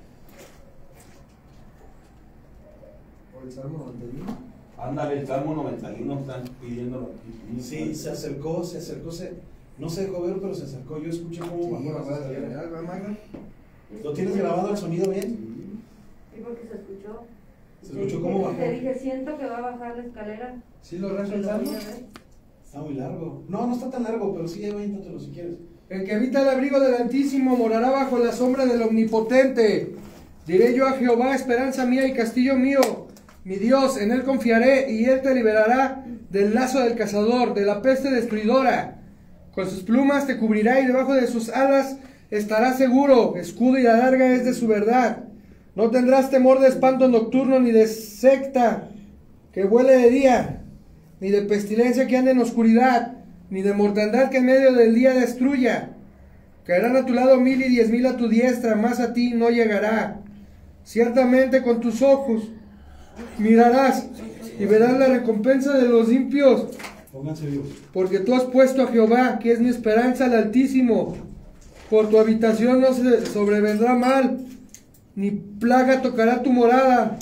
O el Salmo noventa y uno. Ándale, el Salmo noventa y uno están pidiéndolo aquí. Sí, se acercó, se acercó, se... no se dejó ver, pero se acercó. Yo escuché cómo bajó las escaleras. ¿Lo tienes grabado el sonido bien? Sí, porque se escuchó. Se Te escuchó dije- cómo bajó. Te dije, siento que va a bajar la escalera. ¿Sí lo rezo Y el lo voy Salmo? a ver. Está muy largo. No, no está tan largo, pero sí, avéntatelo si quieres. El que habita el abrigo del Altísimo morará bajo la sombra del Omnipotente. Diré yo a Jehová, esperanza mía y castillo mío, mi Dios, en él confiaré, y él te liberará del lazo del cazador, de la peste destruidora. Con sus plumas te cubrirá y debajo de sus alas estarás seguro. Escudo y adarga es de su verdad. No tendrás temor de espanto nocturno, ni de secta que vuele de día, ni de pestilencia que ande en oscuridad, ni de mortandad que en medio del día destruya. Caerán a tu lado mil y diez mil a tu diestra, mas a ti no llegará. Ciertamente con tus ojos mirarás y verás la recompensa de los limpios Pónganse vivos. Porque tú has puesto a Jehová, que es mi esperanza, al Altísimo. Por tu habitación no se sobrevendrá mal, ni plaga tocará tu morada.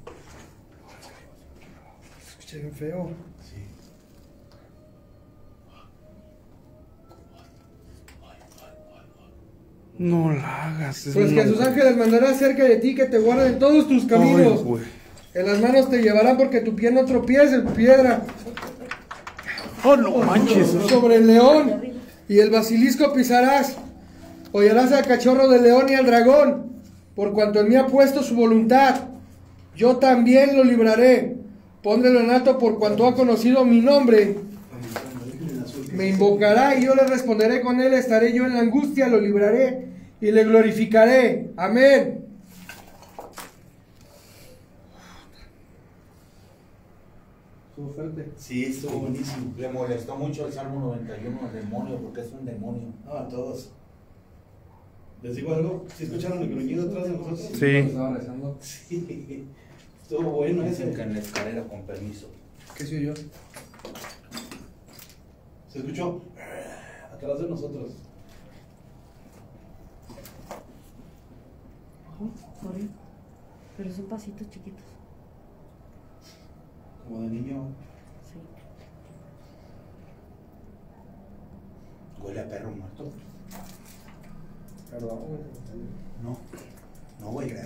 Escucha bien feo. Sí. No la hagas. es Pues que a una- sus ángeles mandará cerca de ti, que te guarden en todos tus caminos. Ay, güey. En las manos te llevarán porque tu pie no tropiece en piedra. Oh, no manches. Sobre el león y el basilisco pisarás. Hollarás al cachorro del león y al dragón, por cuanto en mí ha puesto su voluntad. Yo también lo libraré. Pondrelo en alto por cuanto ha conocido mi nombre. Me invocará y yo le responderé con él. Estaré yo en la angustia, lo libraré y le glorificaré. Amén. Estuvo fuerte. Sí, estuvo buenísimo. Le molestó mucho el Salmo noventa y uno al demonio, porque es un demonio. Ah, a todos. ¿Les digo algo? ¿Sí escucharon el gruñido atrás de nosotros? Sí. Estaba rezando. Sí. Estuvo bueno Dicen que ese. en la escalera, con permiso. ¿Qué soy yo? ¿Se escuchó? Atrás de nosotros. Sorry. Pero son pasitos chiquitos. Como de niño. Sí. Huele a perro muerto. Perdón, güey. No, no huele.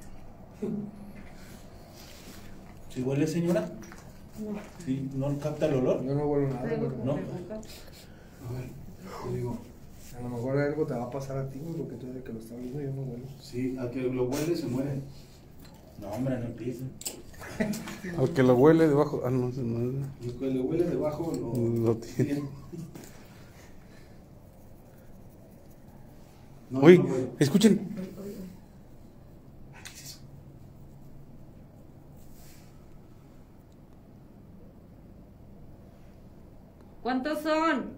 ¿Sí huele, señora? No. ¿Sí? ¿No capta el olor? Yo no vuelo nada, Pero- güey. no. pero- A ver, te digo. A lo mejor algo te va a pasar a ti, güey, porque tú eres el que lo está viendo y yo no vuelo. Sí, al que lo huele se muere. No, hombre, no empiecen. Al que lo huele debajo. Ah, no, no. Al que le huele debajo lo, Lo tiene. tiene. No, Oye, no huele. escuchen. ¿Cuántos son?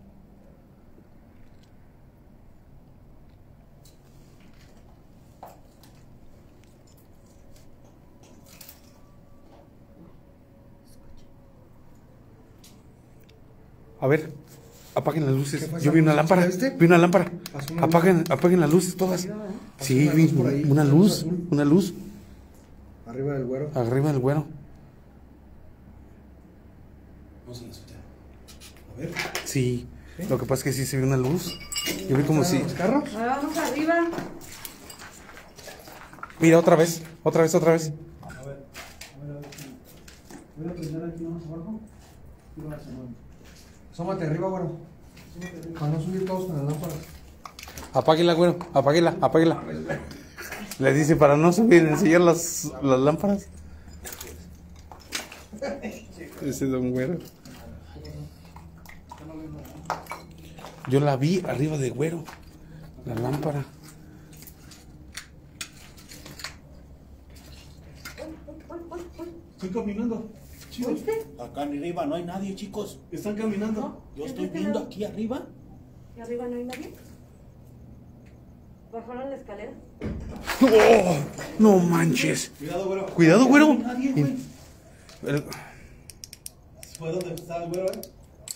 A ver, apaguen las luces. ¿Qué pasa? Yo vi una lámpara. ¿Ya viste? Vi una lámpara. Pasó una Apaguen, apaguen las luces todas. Sí, una vi luz por ahí, una una luz luz. azul. Una luz. Arriba del güero. Arriba del güero. No se la escucha. A ver. Sí. Lo que pasa es que sí se vio una luz. Yo vi como si. ¿Los carros? Ahora vamos arriba. Mira, otra vez. Otra vez, otra vez. A ver. A ver, a ver. Voy a prender aquí más abajo. Y voy a asomar. Asómate arriba, güero. Para no subir todos con las lámparas. Apáguela, güero. Apáguela, apáguela. Le dice para no subir, enseñar las, las lámparas. Ese don güero. Yo la vi arriba de güero. La lámpara. Estoy caminando. Chicos, Acá arriba no hay nadie, chicos. están caminando. Yo estoy viendo aquí arriba. ¿Y arriba no hay nadie? ¿Bajaron la escalera? ¡Oh! No manches. Cuidado, güero. Cuidado, güero. No hay nadie, güey. El- ¿Fue donde está el güero, eh?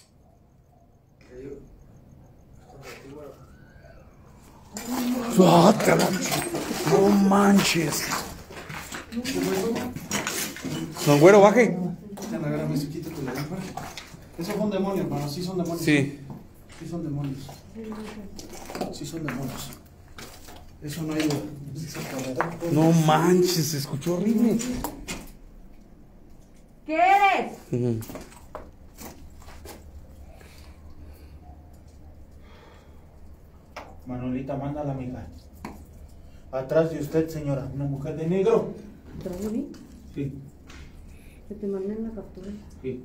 ¡Ah, te la- No manches. Don güero, baje. Quítan la gran vez, quítate la lámpara. Eso fue un demonio, hermano. Sí son demonios. Sí. Sí son demonios. Sí son demonios. Eso no hay duda. No manches, se escuchó horrible. ¿Qué eres? Ujú. Manuelita, mándala, amiga. Atrás de usted, señora, una mujer de negro. ¿Atrás de mí? Sí, Que te manden la captura. sí.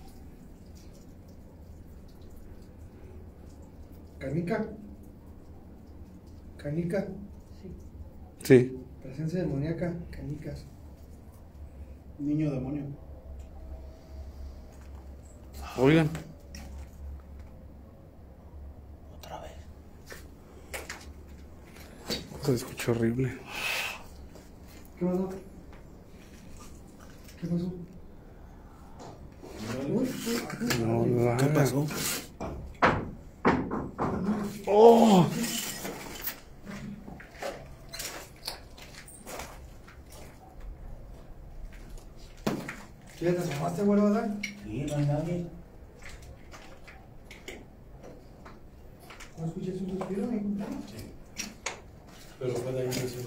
Canica. Canica. Sí. Sí. Presencia demoníaca. Canicas. Niño demonio. Oigan. Otra vez. Se escuchó horrible. ¿Qué pasó? ¿Qué pasó? No, la ¿Qué haga. pasó? ¡Oh! ¿Sí te asomaste, güey, verdad? Sí, no hay nadie. ¿No escuchas un suspiro, mi compadre? Pero fue de ahí recién.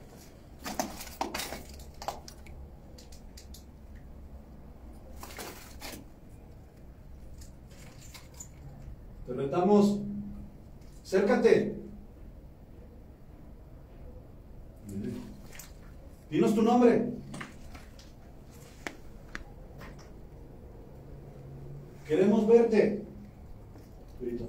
Te retamos. Acércate. Dinos tu nombre. Queremos verte. Grito.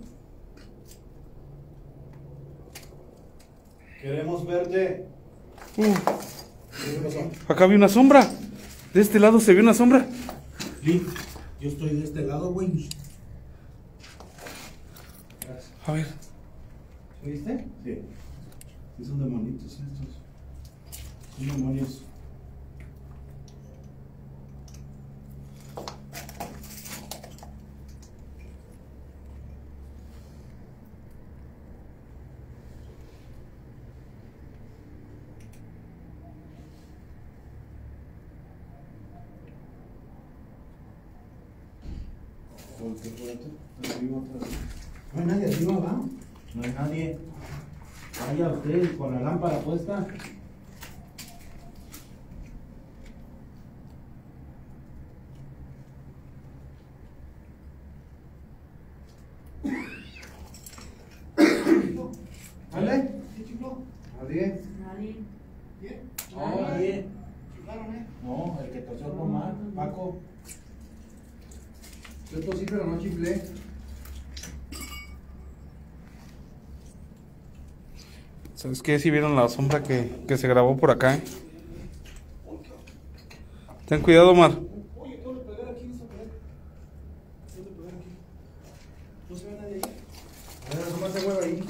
Queremos verte. Uh, ¿Qué pasó? acá vi una sombra. De este lado se ve una sombra. Sí, yo estoy de este lado, güey. A ver. ¿Viste? Sí. Sí, son demonitos estos. Son demonios. Voltea por acá. Arriba otra vez. No hay nadie arriba, ¿va? No hay nadie. Vaya usted con la lámpara puesta. ¿Vale? ¿Qué chifló? Nadie. Nadie. ¿Quién? No, nadie. Chiflaron, ¿eh? No, el que tosó fue Omar, Paco. Yo tosí, pero no chiflé. ¿Sabes qué? Si vieron la sombra que, que se grabó por acá. ¿eh? Ten cuidado, Omar. Oye, tengo que pegar aquí en esta pared. Tengo que pegar aquí. No se ve nadie ahí. A ver, asómate, güey, ahí.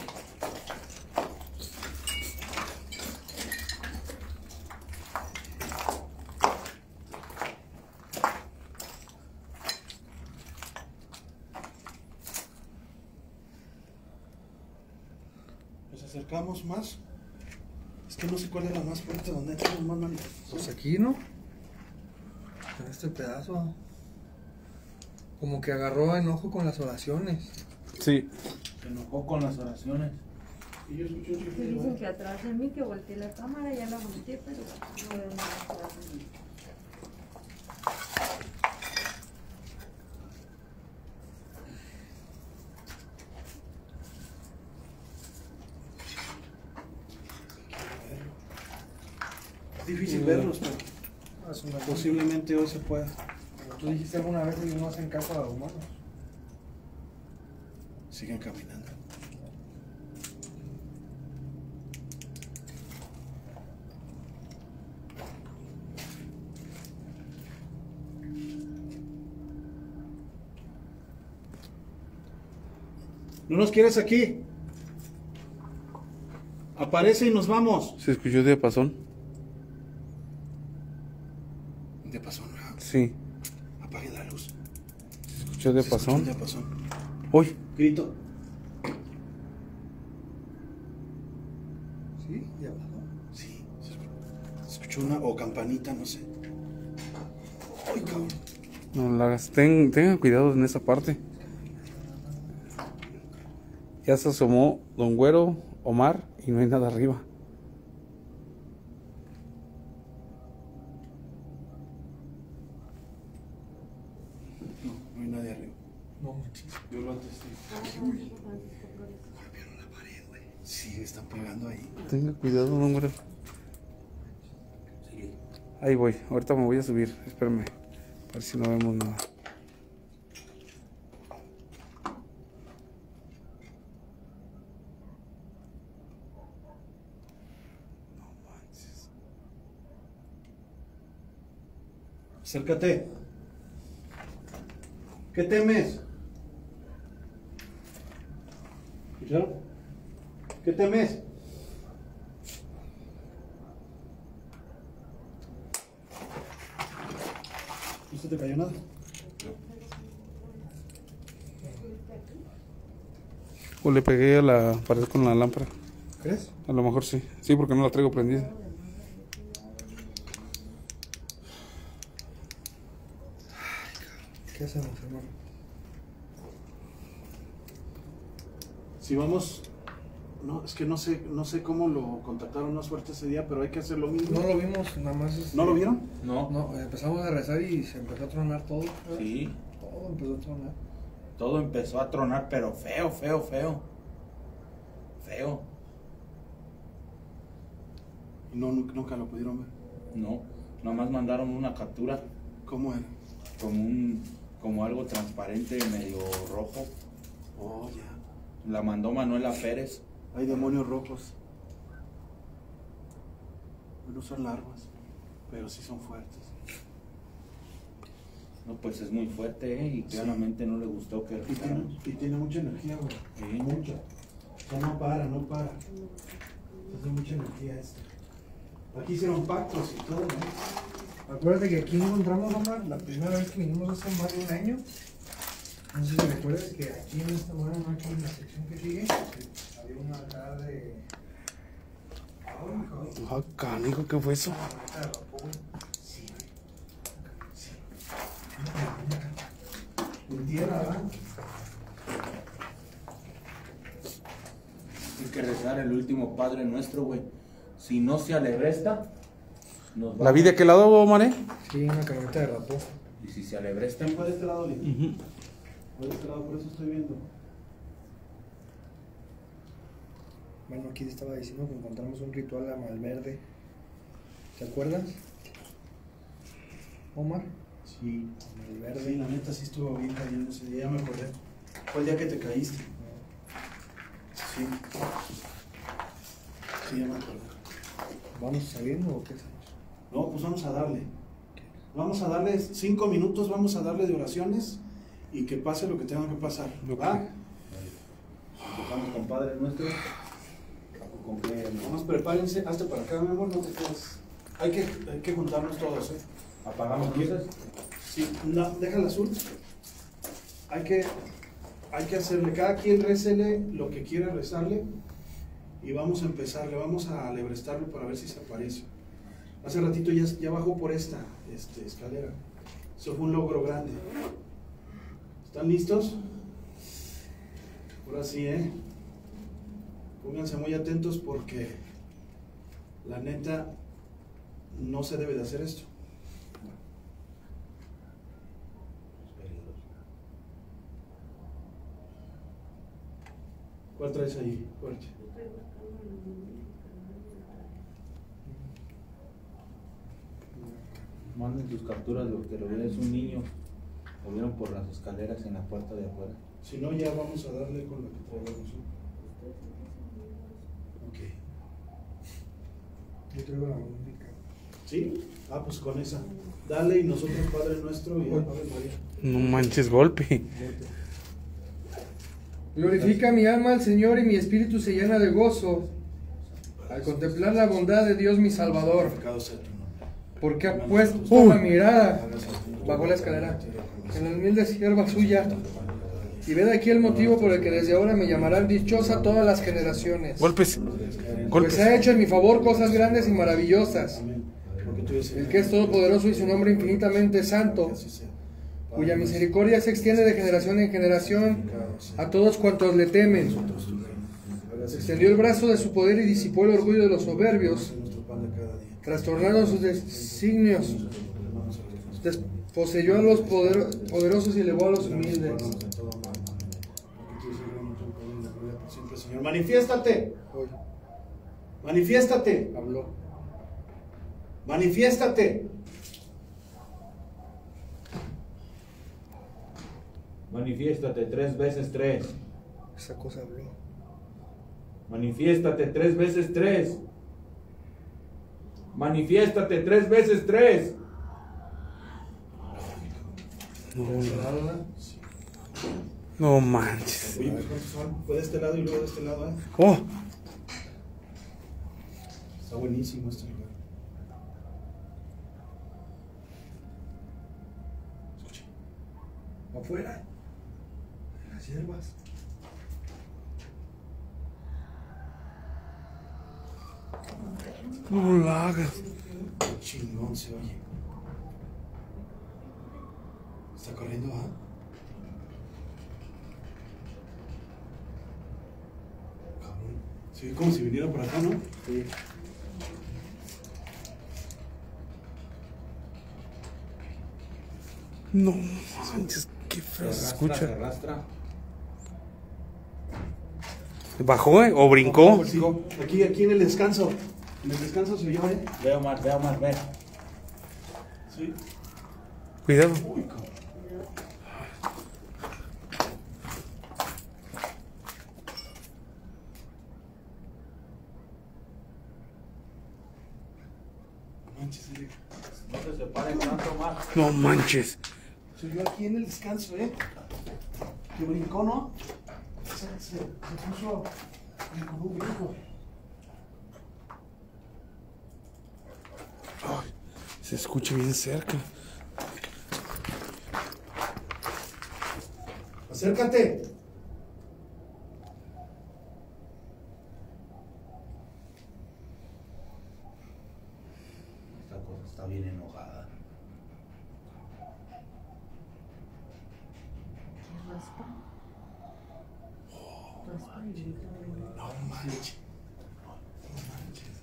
Nos acercamos más. Es que no sé cuál es la más fuerte, donde hay los más manifestados. Pues aquí, ¿no? En este pedazo. Como que agarró enojo con las oraciones. Sí. Se enojó con las oraciones. Y yo escuché un Sí, chiflido. dicen ¿eh? que atrás de mí, que volteé la cámara, ya la volteé, pero no veo nada atrás de mí. Es difícil verlos, pero Ah, es una posiblemente hoy se pueda. Como tú dijiste alguna vez, ellos no hacen caso a los humanos. Sigan caminando. ¿No nos quieres aquí? Aparece y nos vamos. ¿Se escuchó diapasón? De pasón. Sí. Apague la luz. ¿Se escuchó De diapasón? pasón. Uy. Grito. ¿Sí? ¿Y abajo? Sí. Se escuchó, se escuchó una o campanita, no sé. Ay, cabrón. No la hagas. Ten- tengan cuidado en esa parte. Ya se asomó Don Güero, Omar, y no hay nada arriba. No, no hay nadie arriba. No, muchísimo. Yo lo atesté. Francisco Flores. Golpearon la pared, güey. Sí, están pegando ahí. Tenga cuidado, Don Güero. Sí. Ahí voy. Ahorita me voy a subir. Espérame. A ver si no vemos nada. Acércate. ¿Qué temes? ¿Escucharon? ¿Qué temes? ¿No se te cayó nada? O le pegué a la pared con la lámpara. ¿Crees? A lo mejor sí. Sí, porque no la traigo prendida. ¿Qué hacemos, hermano? Si vamos, no, es que no sé, no sé cómo lo contactaron más fuerte ese día, pero hay que hacer lo mismo. No lo vimos, nada más. este, ¿No lo vieron? No, No, empezamos a rezar y se empezó a tronar todo. ¿verdad? sí, Todo empezó a tronar. todo empezó a tronar, pero feo, feo, feo. Feo. Y no, nu- nunca lo pudieron ver. No, nomás mandaron una captura ¿Cómo era? como un, como algo transparente medio rojo. Oh, ya. La mandó Manuela Pérez. Hay demonios rojos. No son larvas, pero sí son fuertes. No, pues es muy fuerte, ¿eh? Y claramente no le gustó que Y tiene, rezaran. y tiene mucha energía, güey. Sí. Mucha. O sea, no para, no para. Hace mucha energía esto. Aquí hicieron pactos y todo, ¿no? Acuérdate que aquí encontramos, Omar, la primera vez que vinimos hace más de un año. No sé si recuerdas que aquí en esta buena aquí en la sección que sigue, había una cara de. Ay, hijo. Ah, canijo, ¿qué fue eso? Ahorita de vapor, güey. Sí, güey. Sí. En tierra, ¿verdad? Hay que rezar el último Padre Nuestro, güey. Si no se alebresta, nos va ¿La vi de qué lado, Mané? Sí, una camioneta de vapor. Y si se alebresta, ¿Quién fue de este lado, Lili? Fue de este lado, por eso estoy viendo. Bueno, aquí te estaba diciendo que encontramos un ritual a Malverde. ¿Te acuerdas? Omar. Sí. Malverde. Sí, la neta sí estuvo bien cayendo ese día, ya me acordé. Fue el día que te caíste. Sí. Sí, ya me acordé. ¿Vamos saliendo o qué hacemos? No, pues vamos a darle. Vamos a darle cinco minutos, vamos a darle de oraciones y que pase lo que tenga que pasar. Ok. ¿Va? empezamos con Padre Nuestro. ¿Con qué? Nomás prepárense, hazte para acá, mi amor, no te quedes. Hay que, hay que juntarnos todos, ¿eh? ¿Apagamos luces? Sí, no, deja el azul. Hay que, hay que hacerle, cada quien récele lo que quiera rezarle y vamos a empezarle, vamos a alebrestarlo para ver si se aparece. Hace ratito ya, ya bajó por esta este, escalera. Eso fue un logro grande. ¿Están listos? Ahora sí, ¿eh? Pónganse muy atentos porque la neta no se debe de hacer esto. ¿Cuál traes ahí? Fuerte. Manden tus capturas de lo que lo vieron, es un niño. Lo vieron por las escaleras en la puerta de afuera. Si no, ya vamos a darle con lo que traigamos. Ok. Yo traigo la música. ¿Sí? Ah, pues con esa. Dale y nosotros, Padre Nuestro y Ave María. No manches, golpe. Glorifica mi alma al Señor y mi espíritu se llena de gozo al contemplar la bondad de Dios mi Salvador, Pecado sea tu nombre. porque ha puesto Uy. la mirada bajo la escalera en la humilde sierva suya. Y ved aquí el motivo por el que desde ahora me llamarán dichosa todas las generaciones. Golpes. Pues Golpes. ha hecho en mi favor cosas grandes y maravillosas. Amén. Porque tú eres El que es todopoderoso y su nombre infinitamente santo, Que así sea. cuya misericordia se extiende de generación en generación a todos cuantos le temen. Se extendió el brazo de su poder y disipó el orgullo de los soberbios, Nuestro pan de cada día. trastornaron sus designios, desposeyó a los poder- poderosos y elevó a los humildes. Señor, manifiéstate, Hoy manifiéstate, habló. manifiéstate. Manifiéstate tres veces tres. Esa cosa habló. Manifiéstate tres veces tres. Manifiéstate tres veces tres. No manches. Oye, pues, ¿cuántos son? Fue de este lado y luego de este lado, ¿eh? Oh, Está buenísimo este lugar. Escucha. Afuera. En las hierbas. No la hagas. Qué chingón se oye. ¿Está corriendo, ah? Cabrón. Se oye como si viniera por acá, ¿no? Sí. No manches, qué feo se escucha. Se arrastra. ¿Bajó eh? ¿O brincó? Sí. Aquí, aquí en el descanso. En el descanso se oyó, ¿eh? Veo más, veo más, ve. Sí. Cuidado. Uy, cabrón. No manches, Eric. No se separe tanto más. No manches. Se oyó aquí en el descanso, ¿eh? Que brincó, ¿no? Se, se, se puso como un brinco. Ay, se escucha bien cerca. Acércate. Esta cosa está bien enojada. Raspa. Raspa y grita. No manches. No manches.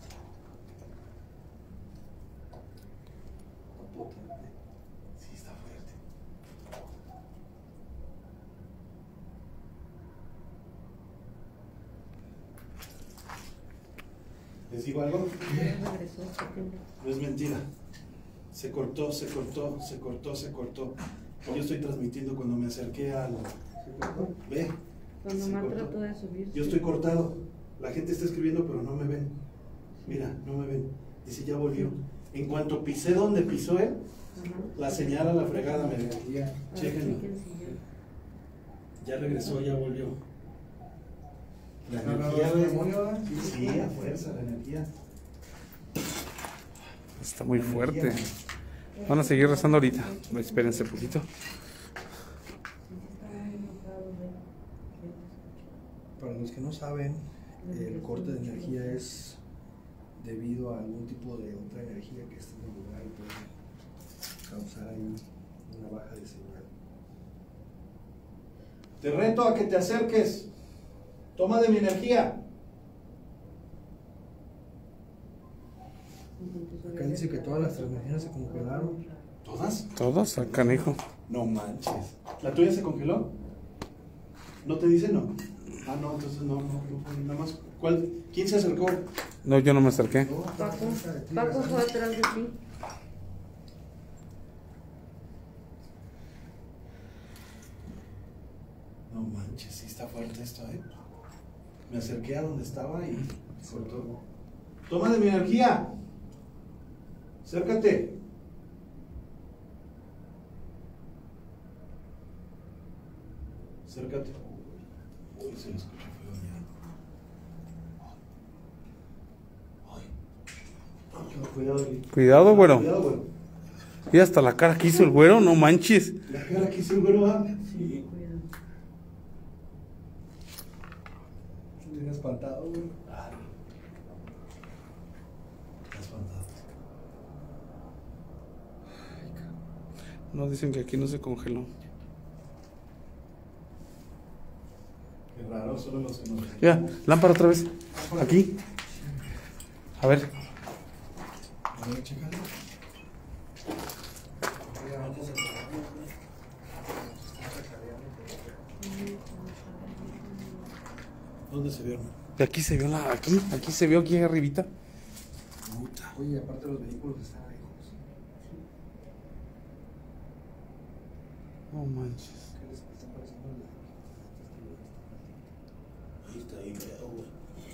Potente. Sí, está fuerte. ¿Les digo algo? Ya regresó este tiempo. No es mentira. Se cortó, se cortó, se cortó, se cortó. Yo estoy transmitiendo cuando me acerqué al... ¿Ve? Cuando Se Mar cortó. trató de subir. Yo estoy cortado. La gente está escribiendo, pero no me ven. Mira, no me ven. Dice, ya volvió. En cuanto pisé donde pisó él, Ajá. la señal a la fregada me dio. Ya. Ah, Chéquenlo. chéquense ya. Ya regresó, ya volvió. La No, no, energía, no, ¿ves? demonio, ¿verdad? Sí, sí, a fuerza, la energía. Está muy La fuerte. energía. Van a seguir rezando ahorita. Espérense un poquito. Para los que no saben, el corte de energía es debido a algún tipo de otra energía que esté en el lugar y puede causar ahí una baja de señal. Te reto a que te acerques. Toma de mi energía. Acá dice que todas las transmisiones se congelaron. ¿Todas? Todos, al canijo. No manches. ¿La tuya se congeló? ¿No te dice no? Ah, no, entonces no, no, no, nada más. ¿Cuál? ¿Quién se acercó? No, yo no me acerqué. No, está Paco, cerca de ti, Paco ¿verdad? fue atrás de ti. No manches, sí está fuerte esto, ¿eh? Me acerqué a donde estaba y cortó. Toma de mi energía. Acércate. Acércate. Uy, se lo escucha feo ya. Ay. Cuidado, Eli. Cuidado, güero. Cuidado, güero. Y hasta la cara que hizo el güero, no manches. La cara que hizo el güero, ¿ah? Sí. Cuidado. Bien espantado, güey. Ah, está espantado. No, dicen que aquí no se congeló. Qué raro, solo los que nos... Ya, lámpara otra vez. Aquí. A ver. A ver, chécalo. ¿Dónde se vieron? De aquí se vio la. Aquí, aquí se vio aquí arribita. Puta. Oye, aparte los vehículos están lejos. No manches. ¿Qué les está pareciendo el- Ahí está, ahí, cuidado, güey.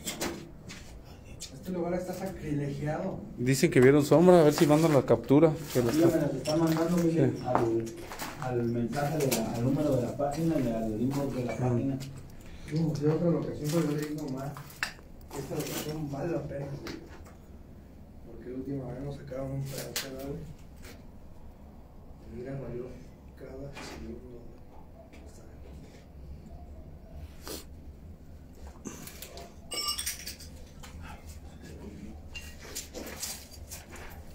Este lugar está sacrilegiado. Dicen que vieron sombra, a ver si mandan la captura. Que la Sí, me está- las está mandando mire, Sí. al, al mensaje, de la- al número de la página y al inbox de la página. No, de otra locación, pero yo le digo más. Esta locación vale la pena. Porque la última vez nos sacaron un pedazo de ave. Mira, valió cada segundo. Está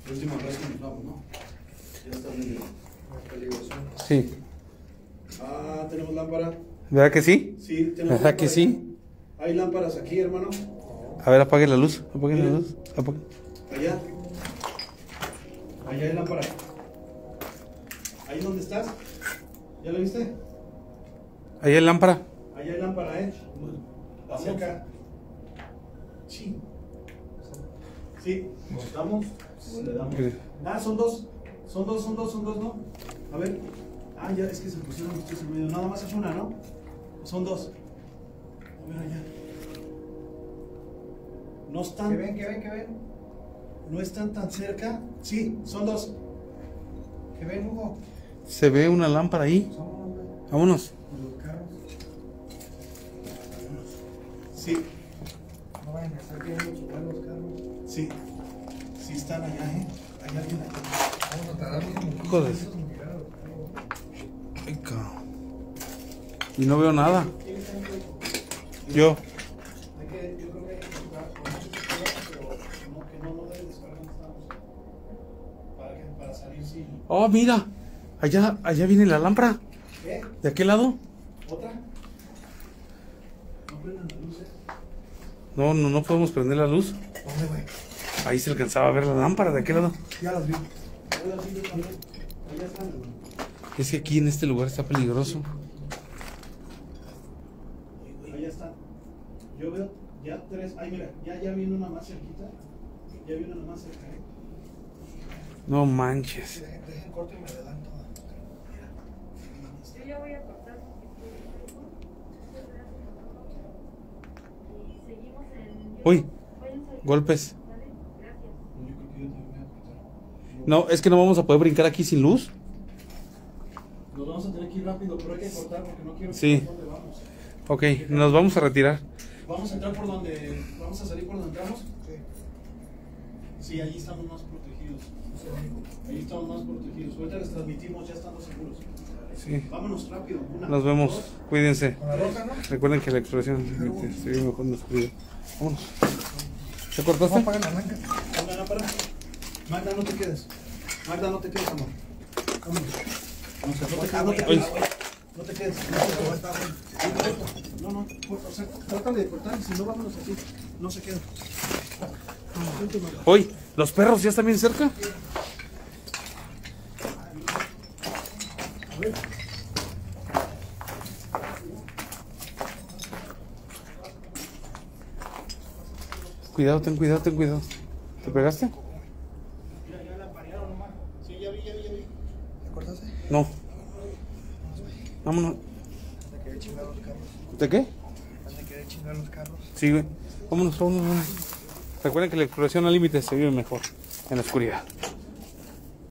La última vez que nos vamos, ¿no? Ya está muy peligroso. Sí. Ah, tenemos lámpara. ¿Verdad que sí? Sí, tenemos ¿Verdad que lámpara. sí? Hay lámparas aquí, hermano. A ver, apague la luz. Apague la luz. Apague. Allá. Allá hay lámpara. ¿Ahí dónde estás? ¿Ya lo viste? Ahí hay lámpara. Allá hay lámpara, ¿eh? Hacia acá. Sí. Sí. ¿Damos? Le damos. Ah, son dos. Son dos, son dos, son dos, ¿no? A ver. Ah, ya, es que se pusieron ustedes en medio. Nada más es una, ¿no? Son dos. A ver allá. No están. ¿Qué ven, qué ven, qué ven? No están tan cerca. Sí, son dos. ¿Qué ven, Hugo? Se ve una lámpara ahí. Somos, güey, Vámonos. los carros. Sí, No vayan a estar queriendo chupar los carros. sí. Sí están allá, ¿eh? Hay alguien allá. Vamos a tardar muchísimo Joder. en llegar a los carros. Ay, cabrón. Y no veo nada. Yo. Hay que, yo creo que hay que jugar con muchos cuidados, pero no, que no, no deben de saber dónde estamos. Para, que, para salir sin. Oh, mira. Allá, allá viene la lámpara. ¿Qué? ¿De aquel lado? ¿Otra? No prendan la luz, ¿eh? No, no, no podemos prender la luz. ¿Dónde, güey? Ahí se alcanzaba a ver la lámpara. ¿De aquel lado? Ya las vi. Ya las vi yo también. Allá están, hermano. Es que aquí en este lugar está peligroso. Allá están. Yo veo ya tres. Ay, mira, ya, ya viene una más cerquita. Ya viene una más cerca, ¿eh? No manches. Dejen, dejen corto y me adelanto. Yo ya voy a cortar porque estoy muchas gracias. Y seguimos en. Uy, Váyanse al- golpes. ¿Vale? Gracias. Yo creo que yo también voy a cortar. No, es que no vamos a poder brincar aquí sin luz. Nos vamos a tener que ir rápido, pero hay que cortar porque no quiero que Sí. por dónde vamos. Ok, nos vamos a retirar. Vamos a entrar por donde. Vamos a salir por donde entramos. Sí, allí estamos más protegidos. Allí estamos más protegidos. Ahorita les transmitimos, ya estamos seguros. Sí. Vámonos rápido. Una, Nos vemos. dos, Cuídense. Con la roca, ¿no? Recuerden que la exploración se ve mejor en la oscuridad. Vámonos. ¿Te Vamos a cortaste? apagar la blanca. Magda, no, para. Magda, no te quedes. Magda, no te quedes, amor. Vámonos. No, se- no te quedes, no te quedes. No te quedes. No, no, por- o sea, trátale de cortar y si no, vámonos así. No se queden. Vente, Magda. Hoy, ¿los perros ya están bien cerca? A ver. Cuidado, ten cuidado, ten cuidado. ¿Te pegaste? Mira, ya la parearon nomás. Sí, ya vi, ya vi, ya vi. ¿Te cortaste? No. Vámonos. Has de querer chingar los carros. ¿De qué? Has de querer chingar los carros. Sí, güey. Vámonos, vámonos, vámonos. Recuerden que la exploración al límite se vive mejor en la oscuridad.